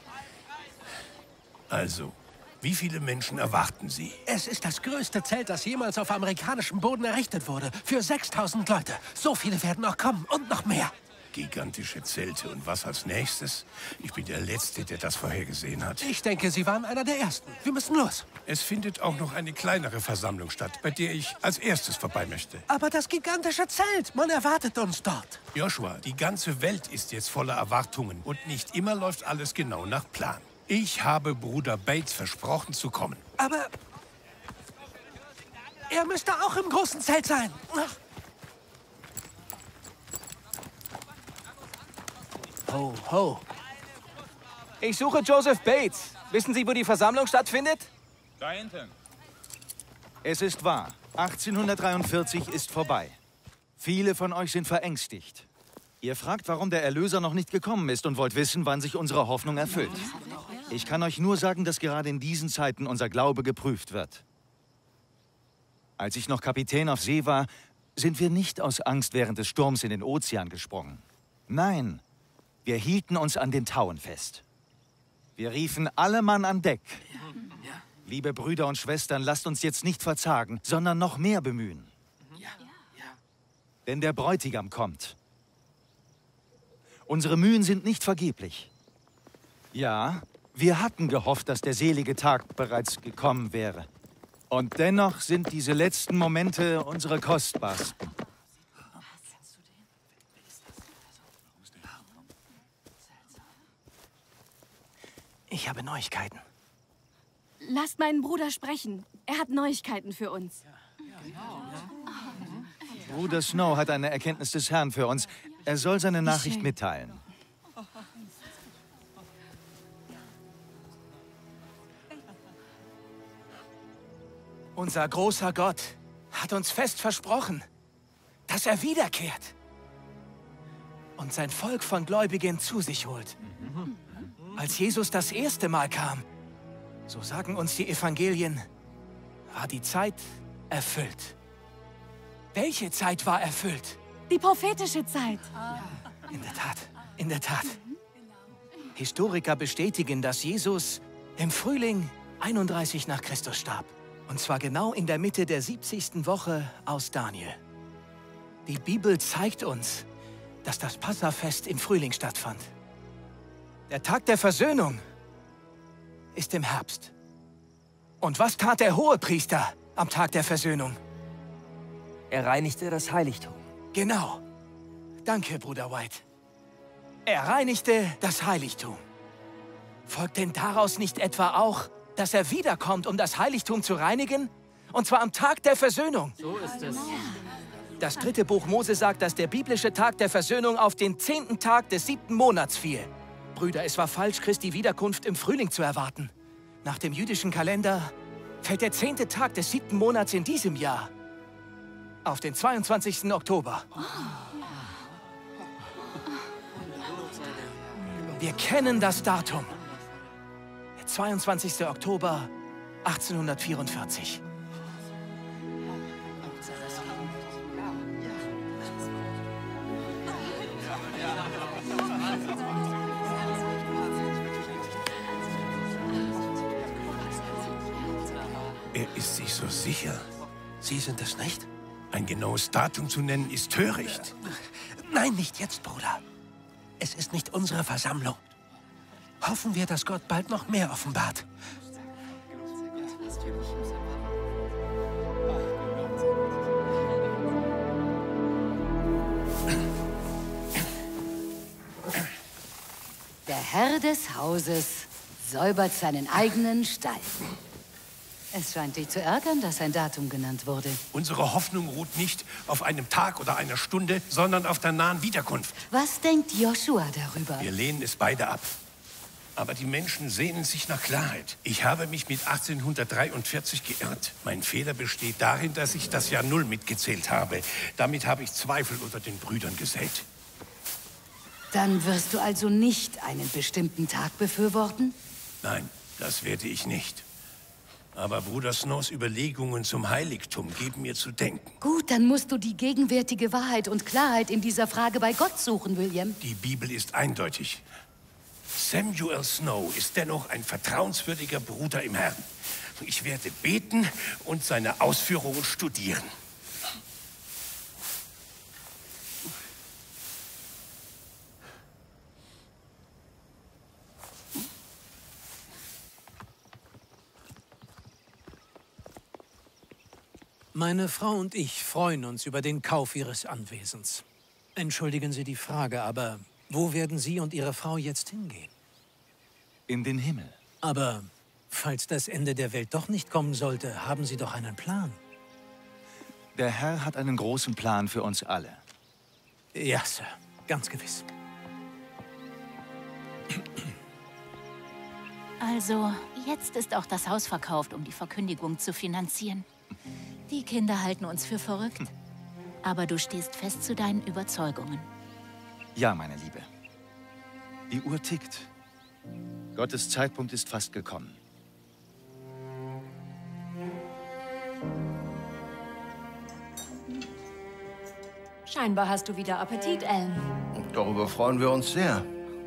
Also, wie viele Menschen erwarten Sie? Es ist das größte Zelt, das jemals auf amerikanischem Boden errichtet wurde. Für 6000 Leute. So viele werden noch kommen und noch mehr. Gigantische Zelte. Und was als nächstes? Ich bin der Letzte, der das vorhergesehen hat. Ich denke, Sie waren einer der Ersten. Wir müssen los. Es findet auch noch eine kleinere Versammlung statt, bei der ich als erstes vorbei möchte. Aber das gigantische Zelt, man erwartet uns dort. Joshua, die ganze Welt ist jetzt voller Erwartungen. Und nicht immer läuft alles genau nach Plan. Ich habe Bruder Bates versprochen zu kommen. Aber er müsste auch im großen Zelt sein. Ho, ho. Ich suche Joseph Bates. Wissen Sie, wo die Versammlung stattfindet? Da hinten. Es ist wahr. 1843 ist vorbei. Viele von euch sind verängstigt. Ihr fragt, warum der Erlöser noch nicht gekommen ist und wollt wissen, wann sich unsere Hoffnung erfüllt. Ich kann euch nur sagen, dass gerade in diesen Zeiten unser Glaube geprüft wird. Als ich noch Kapitän auf See war, sind wir nicht aus Angst während des Sturms in den Ozean gesprungen. Nein, wir hielten uns an den Tauen fest. Wir riefen alle Mann an Deck. Liebe Brüder und Schwestern, lasst uns jetzt nicht verzagen, sondern noch mehr bemühen. Denn der Bräutigam kommt. Unsere Mühen sind nicht vergeblich. Ja, wir hatten gehofft, dass der selige Tag bereits gekommen wäre. Und dennoch sind diese letzten Momente unsere kostbarsten. Ich habe Neuigkeiten. Lasst meinen Bruder sprechen. Er hat Neuigkeiten für uns. Bruder Snow hat eine Erkenntnis des Herrn für uns. Er soll seine Nachricht mitteilen. Unser großer Gott hat uns fest versprochen, dass er wiederkehrt und sein Volk von Gläubigen zu sich holt. Als Jesus das erste Mal kam, so sagen uns die Evangelien, war die Zeit erfüllt. Welche Zeit war erfüllt? Die prophetische Zeit. In der Tat. Historiker bestätigen, dass Jesus im Frühling 31 nach Christus starb. Und zwar genau in der Mitte der 70. Woche aus Daniel. Die Bibel zeigt uns, dass das Passafest im Frühling stattfand. Der Tag der Versöhnung ist im Herbst. Und was tat der Hohepriester am Tag der Versöhnung? Er reinigte das Heiligtum. Genau. Danke, Bruder White. Er reinigte das Heiligtum. Folgt denn daraus nicht etwa auch, dass er wiederkommt, um das Heiligtum zu reinigen? Und zwar am Tag der Versöhnung. So ist es. Das 3. Buch Mose sagt, dass der biblische Tag der Versöhnung auf den 10. Tag des 7. Monats fiel. Brüder, es war falsch, Christi Wiederkunft im Frühling zu erwarten. Nach dem jüdischen Kalender fällt der 10. Tag des 7. Monats in diesem Jahr auf den 22. Oktober. Wir kennen das Datum. Der 22. Oktober 1844. Er ist sich so sicher. Sie sind es nicht? Ein genaues Datum zu nennen, ist töricht. Nein, nicht jetzt, Bruder. Es ist nicht unsere Versammlung. Hoffen wir, dass Gott bald noch mehr offenbart. Der Herr des Hauses säubert seinen eigenen Stall. Es scheint dich zu ärgern, dass ein Datum genannt wurde. Unsere Hoffnung ruht nicht auf einem Tag oder einer Stunde, sondern auf der nahen Wiederkunft. Was denkt Joshua darüber? Wir lehnen es beide ab. Aber die Menschen sehnen sich nach Klarheit. Ich habe mich mit 1843 geirrt. Mein Fehler besteht darin, dass ich das Jahr Null mitgezählt habe. Damit habe ich Zweifel unter den Brüdern gesät. Dann wirst du also nicht einen bestimmten Tag befürworten? Nein, das werde ich nicht. Aber Bruder Snows Überlegungen zum Heiligtum geben mir zu denken. Gut, dann musst du die gegenwärtige Wahrheit und Klarheit in dieser Frage bei Gott suchen, William. Die Bibel ist eindeutig. Samuel Snow ist dennoch ein vertrauenswürdiger Bruder im Herrn. Ich werde beten und seine Ausführungen studieren. Meine Frau und ich freuen uns über den Kauf Ihres Anwesens. Entschuldigen Sie die Frage, aber wo werden Sie und Ihre Frau jetzt hingehen? In den Himmel. Aber falls das Ende der Welt doch nicht kommen sollte, haben Sie doch einen Plan. Der Herr hat einen großen Plan für uns alle. Ja, Sir. Ganz gewiss. Also, jetzt ist auch das Haus verkauft, um die Verkündigung zu finanzieren. Die Kinder halten uns für verrückt. Aber du stehst fest zu deinen Überzeugungen. Ja, meine Liebe. Die Uhr tickt. Gottes Zeitpunkt ist fast gekommen. Scheinbar hast du wieder Appetit, Ellen. Darüber freuen wir uns sehr.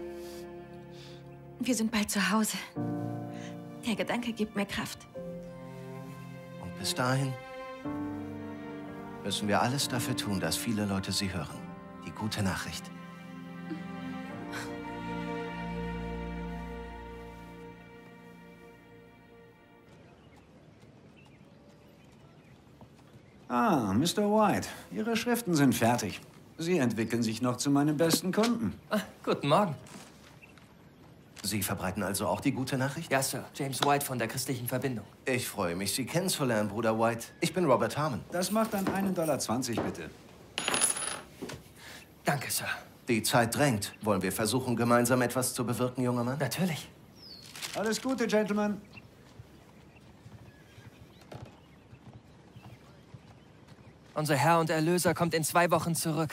Wir sind bald zu Hause. Der Gedanke gibt mir Kraft. Und bis dahin müssen wir alles dafür tun, dass viele Leute sie hören. Die gute Nachricht. Ah, Mr. White, Ihre Schriften sind fertig. Sie entwickeln sich noch zu meinem besten Kunden. Guten Morgen. Sie verbreiten also auch die gute Nachricht? Ja, Sir. James White von der christlichen Verbindung. Ich freue mich, Sie kennenzulernen, Bruder White. Ich bin Robert Harmon. Das macht dann $1,20 bitte. Danke, Sir. Die Zeit drängt. Wollen wir versuchen, gemeinsam etwas zu bewirken, junger Mann? Natürlich. Alles Gute, Gentlemen. Unser Herr und Erlöser kommt in 2 Wochen zurück.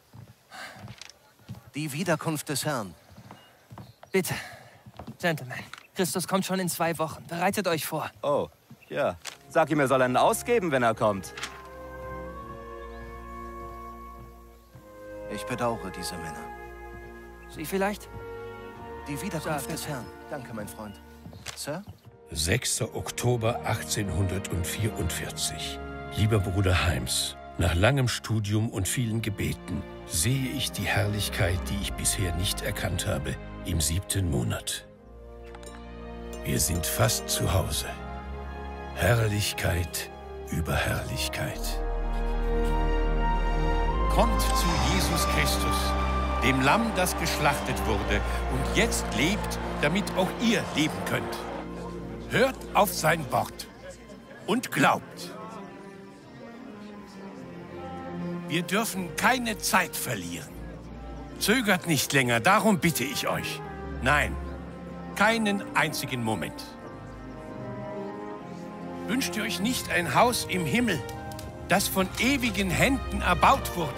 Die Wiederkunft des Herrn. Bitte, Gentlemen. Christus kommt schon in 2 Wochen. Bereitet euch vor. Oh, ja. Sag ihm, er soll einen ausgeben, wenn er kommt. Ich bedauere diese Männer. Sie vielleicht? Die Wiederkunft des Herrn. Danke, mein Freund. Sir? 6. Oktober 1844. Lieber Bruder Hymes, nach langem Studium und vielen Gebeten sehe ich die Herrlichkeit, die ich bisher nicht erkannt habe, im 7. Monat. Wir sind fast zu Hause. Herrlichkeit über Herrlichkeit. Kommt zu Jesus Christus, dem Lamm, das geschlachtet wurde und jetzt lebt, damit auch ihr leben könnt. Hört auf sein Wort und glaubt. Wir dürfen keine Zeit verlieren. Zögert nicht länger, darum bitte ich euch. Nein, keinen einzigen Moment. Wünscht ihr euch nicht ein Haus im Himmel, das von ewigen Händen erbaut wurde?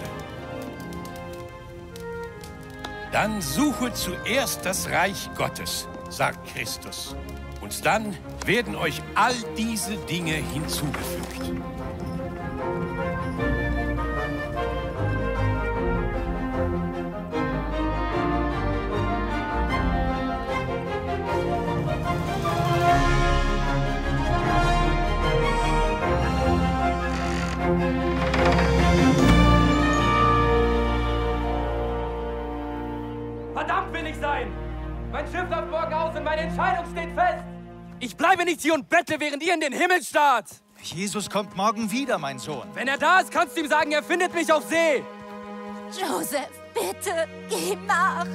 Dann suche zuerst das Reich Gottes, sagt Christus. Und dann werden euch all diese Dinge hinzugefügt. Verdammt will ich sein! Mein Schiff läuft morgen aus und meine Entscheidung steht fest! Ich bleibe nicht hier und bettle, während ihr in den Himmel starrt! Jesus kommt morgen wieder, mein Sohn. Wenn er da ist, kannst du ihm sagen, er findet mich auf See! Joseph, bitte, geh ihm nach.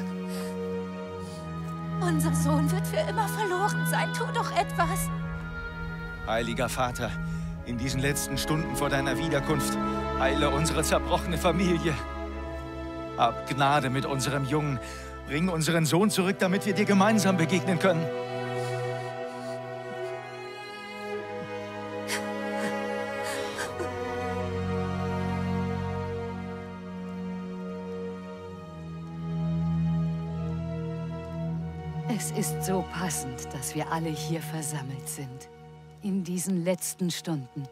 Unser Sohn wird für immer verloren sein. Tu doch etwas. Heiliger Vater, in diesen letzten Stunden vor deiner Wiederkunft heile unsere zerbrochene Familie. Hab Gnade mit unserem Jungen. Bring unseren Sohn zurück, damit wir dir gemeinsam begegnen können. Es ist so passend, dass wir alle hier versammelt sind. In diesen letzten Stunden.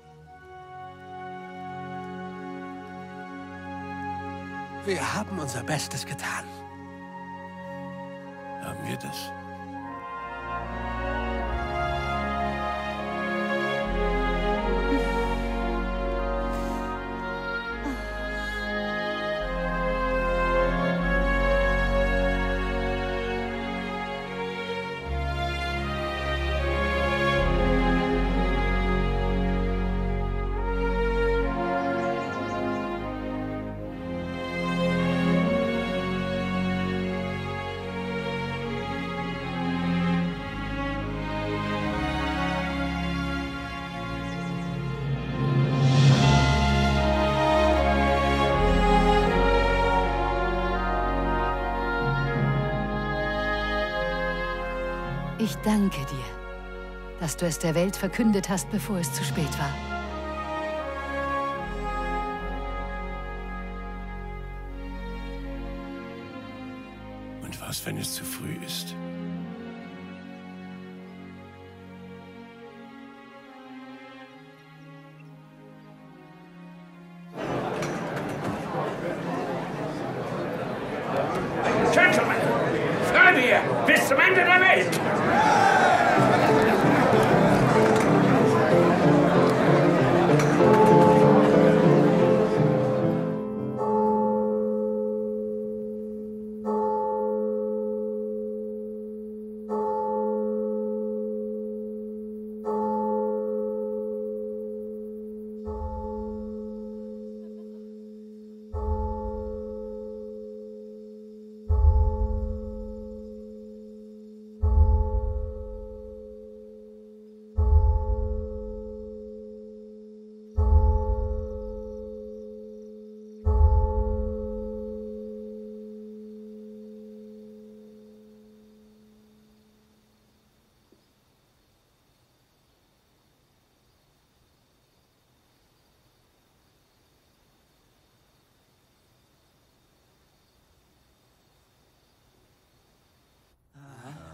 Wir haben unser Bestes getan. Haben wir das? Ich danke dir, dass du es der Welt verkündet hast, bevor es zu spät war. Und was, wenn es zu früh ist? Gentlemen, Freunde, bis zum Ende der Welt!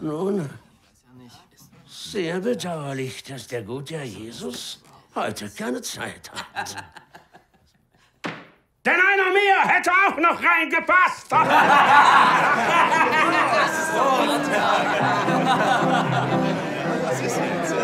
Nun, sehr bedauerlich, dass der gute Herr Jesus heute keine Zeit hat. Denn einer mehr hätte auch noch reingepasst. Was ist jetzt?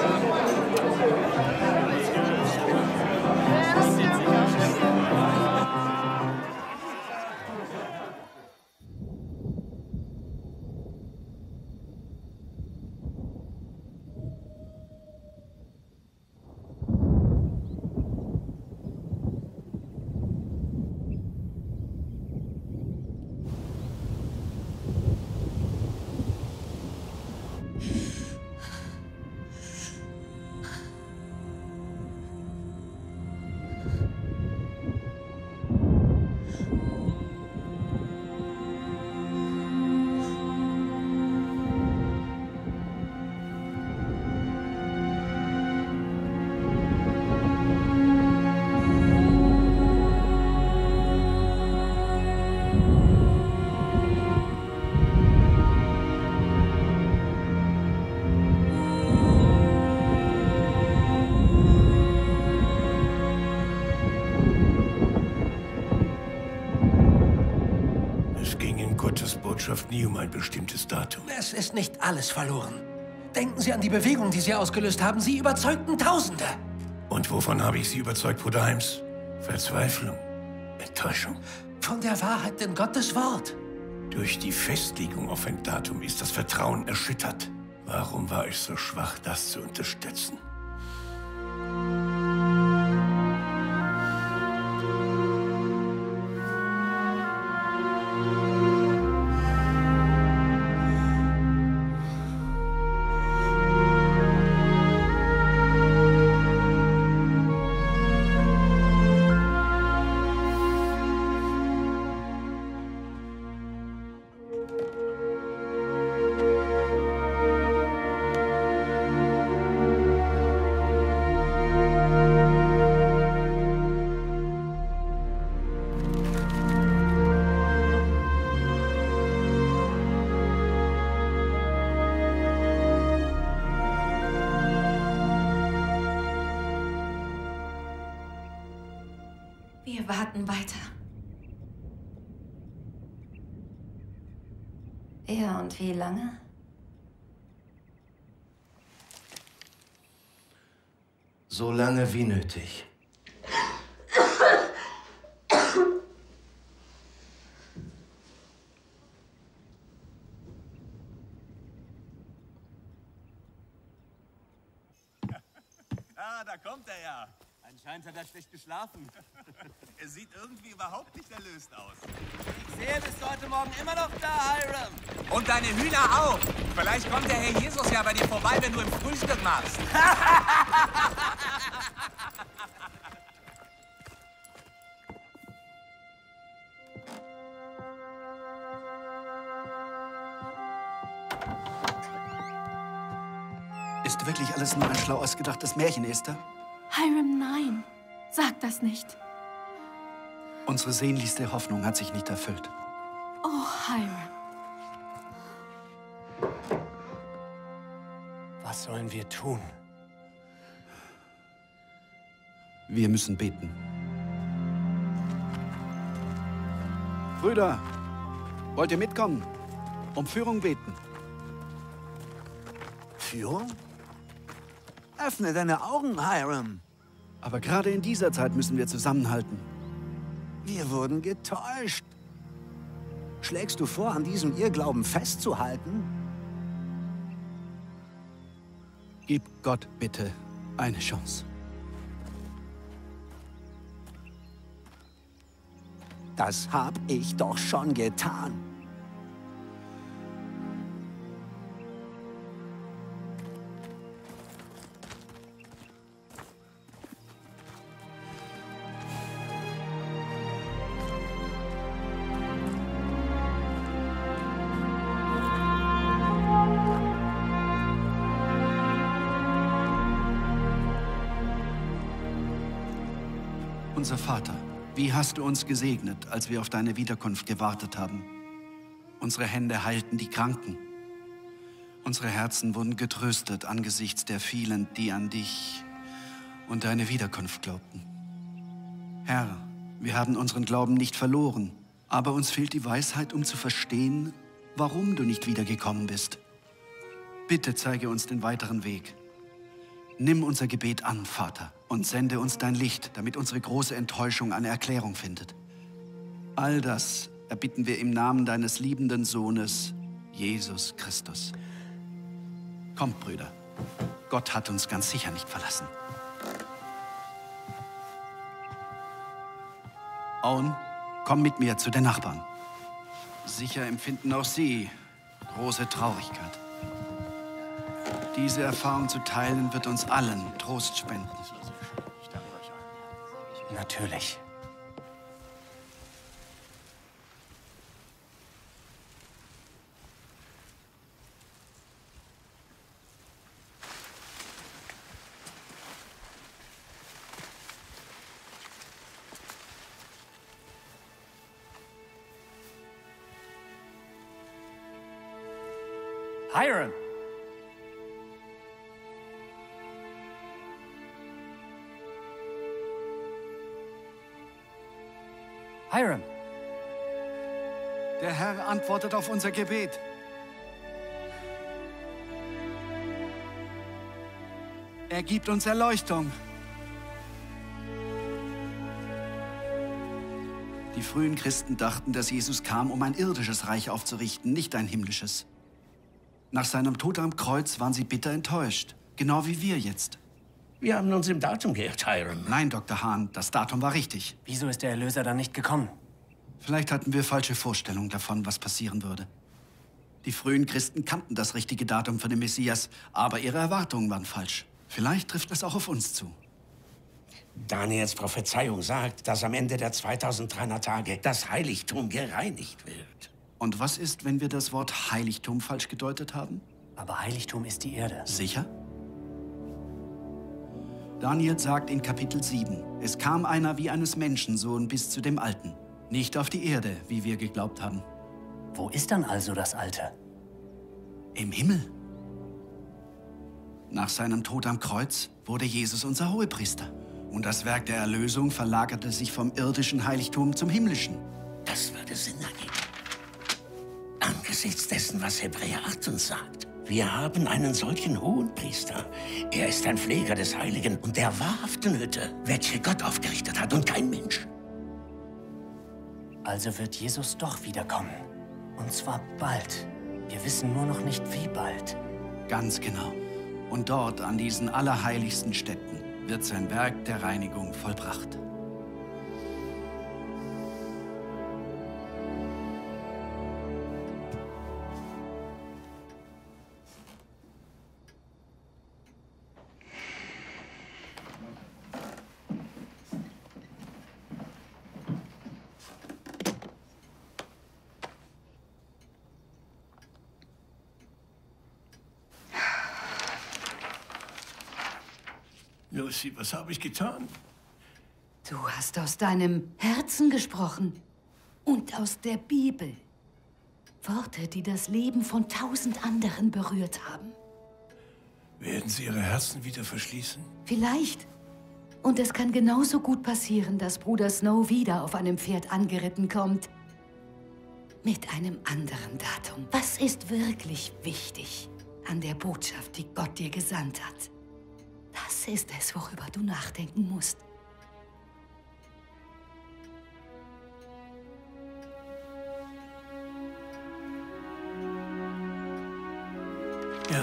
Nie um ein bestimmtes Datum. Es ist nicht alles verloren. Denken Sie an die Bewegung, die Sie ausgelöst haben. Sie überzeugten Tausende. Und wovon habe ich Sie überzeugt, Bruder Heims? Verzweiflung, Enttäuschung. Von der Wahrheit in Gottes Wort. Durch die Festlegung auf ein Datum ist das Vertrauen erschüttert. Warum war ich so schwach, das zu unterstützen? Wir warten weiter. Ja, und wie lange? So lange wie nötig. Ah, da kommt er ja. Anscheinend hat er schlecht geschlafen. Er sieht irgendwie überhaupt nicht erlöst aus. Ich sehe, bist du heute Morgen immer noch da, Hiram. Und deine Hühner auch. Vielleicht kommt der Herr Jesus ja bei dir vorbei, wenn du im Frühstück machst. Ist wirklich alles nur ein schlau ausgedachtes Märchen, Esther? Hiram, nein. Sag das nicht. Unsere sehnlichste Hoffnung hat sich nicht erfüllt. Oh, Hiram. Was sollen wir tun? Wir müssen beten. Brüder, wollt ihr mitkommen? Um Führung beten. Führung? Öffne deine Augen, Hiram. Aber gerade in dieser Zeit müssen wir zusammenhalten. Wir wurden getäuscht. Schlägst du vor, an diesem Irrglauben festzuhalten? Gib Gott bitte eine Chance. Das hab ich doch schon getan. Unser Vater, wie hast du uns gesegnet, als wir auf deine Wiederkunft gewartet haben? Unsere Hände heilten die Kranken. Unsere Herzen wurden getröstet angesichts der vielen, die an dich und deine Wiederkunft glaubten. Herr, wir haben unseren Glauben nicht verloren, aber uns fehlt die Weisheit, um zu verstehen, warum du nicht wiedergekommen bist. Bitte zeige uns den weiteren Weg. Nimm unser Gebet an, Vater, und sende uns dein Licht, damit unsere große Enttäuschung eine Erklärung findet. All das erbitten wir im Namen deines liebenden Sohnes, Jesus Christus. Kommt, Brüder. Gott hat uns ganz sicher nicht verlassen. Owen, komm mit mir zu den Nachbarn. Sicher empfinden auch sie große Traurigkeit. Diese Erfahrung zu teilen, wird uns allen Trost spenden. Natürlich. Hiram! Hiram! Der Herr antwortet auf unser Gebet. Er gibt uns Erleuchtung. Die frühen Christen dachten, dass Jesus kam, um ein irdisches Reich aufzurichten, nicht ein himmlisches. Nach seinem Tod am Kreuz waren sie bitter enttäuscht, genau wie wir jetzt. Wir haben uns im Datum geirrt, Hiram. Nein, Dr. Hahn, das Datum war richtig. Wieso ist der Erlöser dann nicht gekommen? Vielleicht hatten wir falsche Vorstellungen davon, was passieren würde. Die frühen Christen kannten das richtige Datum für den Messias, aber ihre Erwartungen waren falsch. Vielleicht trifft es auch auf uns zu. Daniels Prophezeiung sagt, dass am Ende der 2300 Tage das Heiligtum gereinigt wird. Und was ist, wenn wir das Wort Heiligtum falsch gedeutet haben? Aber Heiligtum ist die Erde. Sicher? Daniel sagt in Kapitel 7, es kam einer wie eines Menschensohn bis zu dem Alten. Nicht auf die Erde, wie wir geglaubt haben. Wo ist dann also das Alte? Im Himmel. Nach seinem Tod am Kreuz wurde Jesus unser Hohepriester. Und das Werk der Erlösung verlagerte sich vom irdischen Heiligtum zum himmlischen. Das würde Sinn ergeben. Angesichts dessen, was Hebräer 8 uns sagt. Wir haben einen solchen Hohenpriester. Er ist ein Pfleger des Heiligen und der wahrhaften Hütte, welche Gott aufgerichtet hat und kein Mensch. Also wird Jesus doch wiederkommen. Und zwar bald. Wir wissen nur noch nicht, wie bald. Ganz genau. Und dort, an diesen allerheiligsten Stätten, wird sein Werk der Reinigung vollbracht. Lucy, was habe ich getan? Du hast aus deinem Herzen gesprochen und aus der Bibel. Worte, die das Leben von 1000 anderen berührt haben. Werden sie ihre Herzen wieder verschließen? Vielleicht. Und es kann genauso gut passieren, dass Bruder Snow wieder auf einem Pferd angeritten kommt. Mit einem anderen Datum. Was ist wirklich wichtig an der Botschaft, die Gott dir gesandt hat? Das ist es, worüber du nachdenken musst. Ja.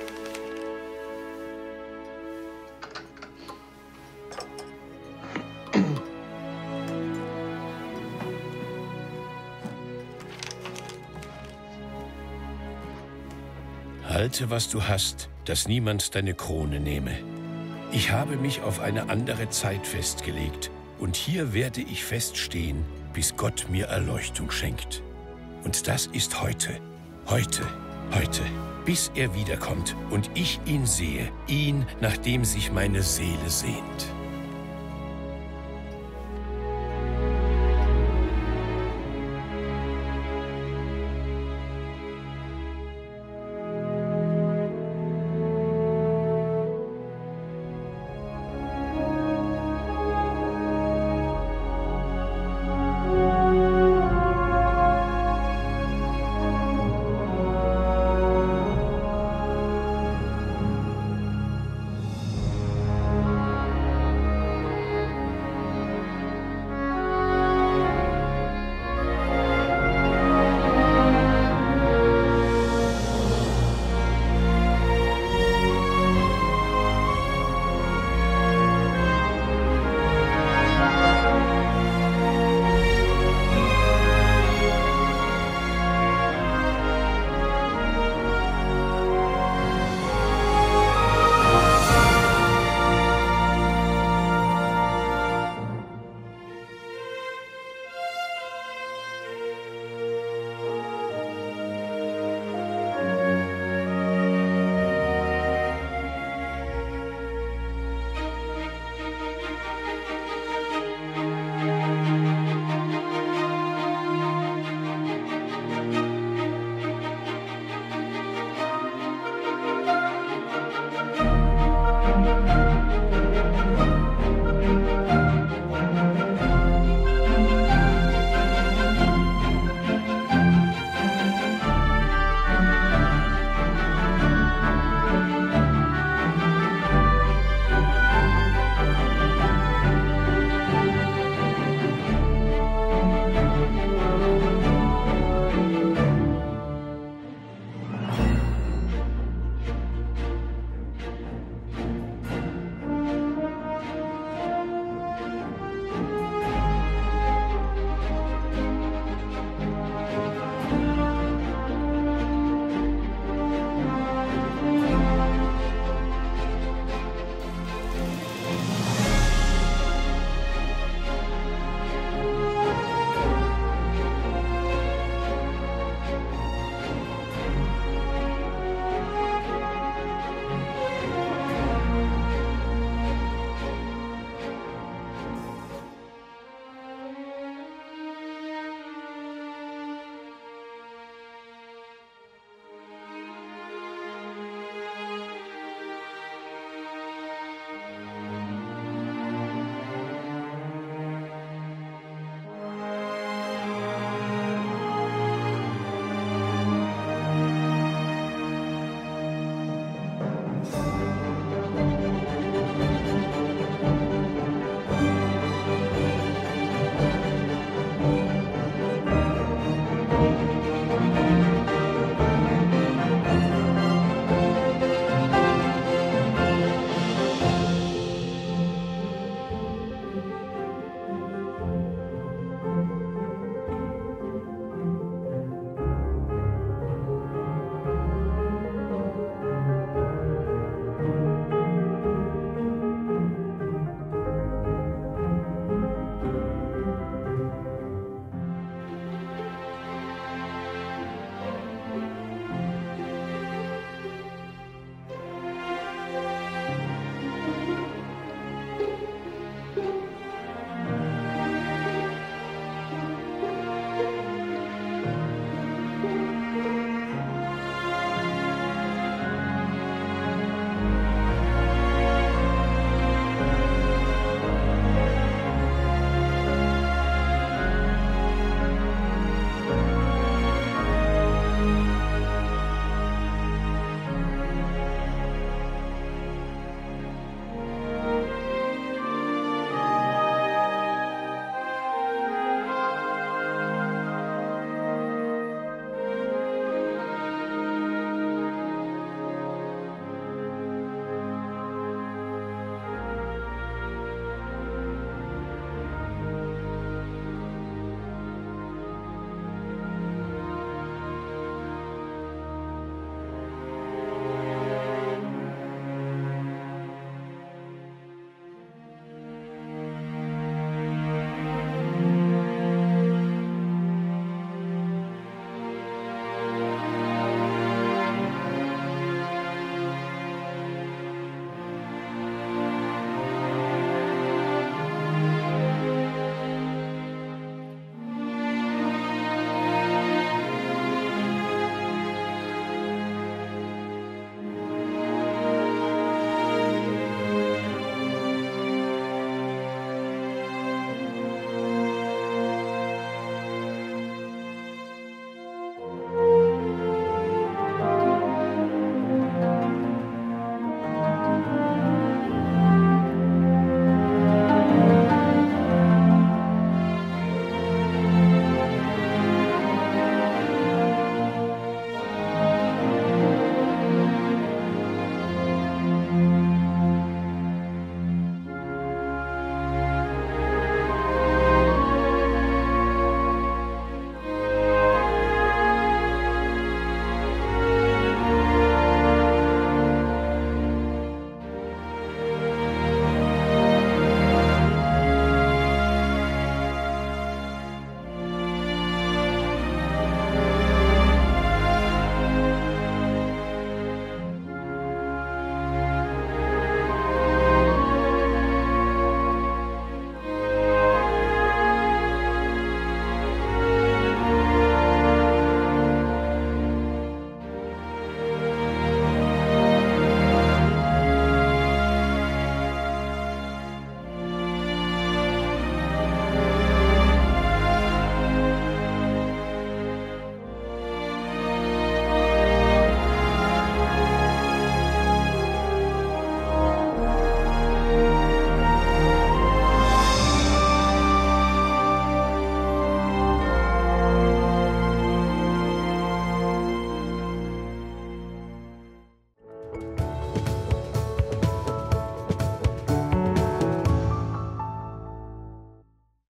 Halte, was du hast, dass niemand deine Krone nehme. Ich habe mich auf eine andere Zeit festgelegt, und hier werde ich feststehen, bis Gott mir Erleuchtung schenkt. Und das ist heute, heute, heute, bis er wiederkommt und ich ihn sehe, ihn, nach dem sich meine Seele sehnt.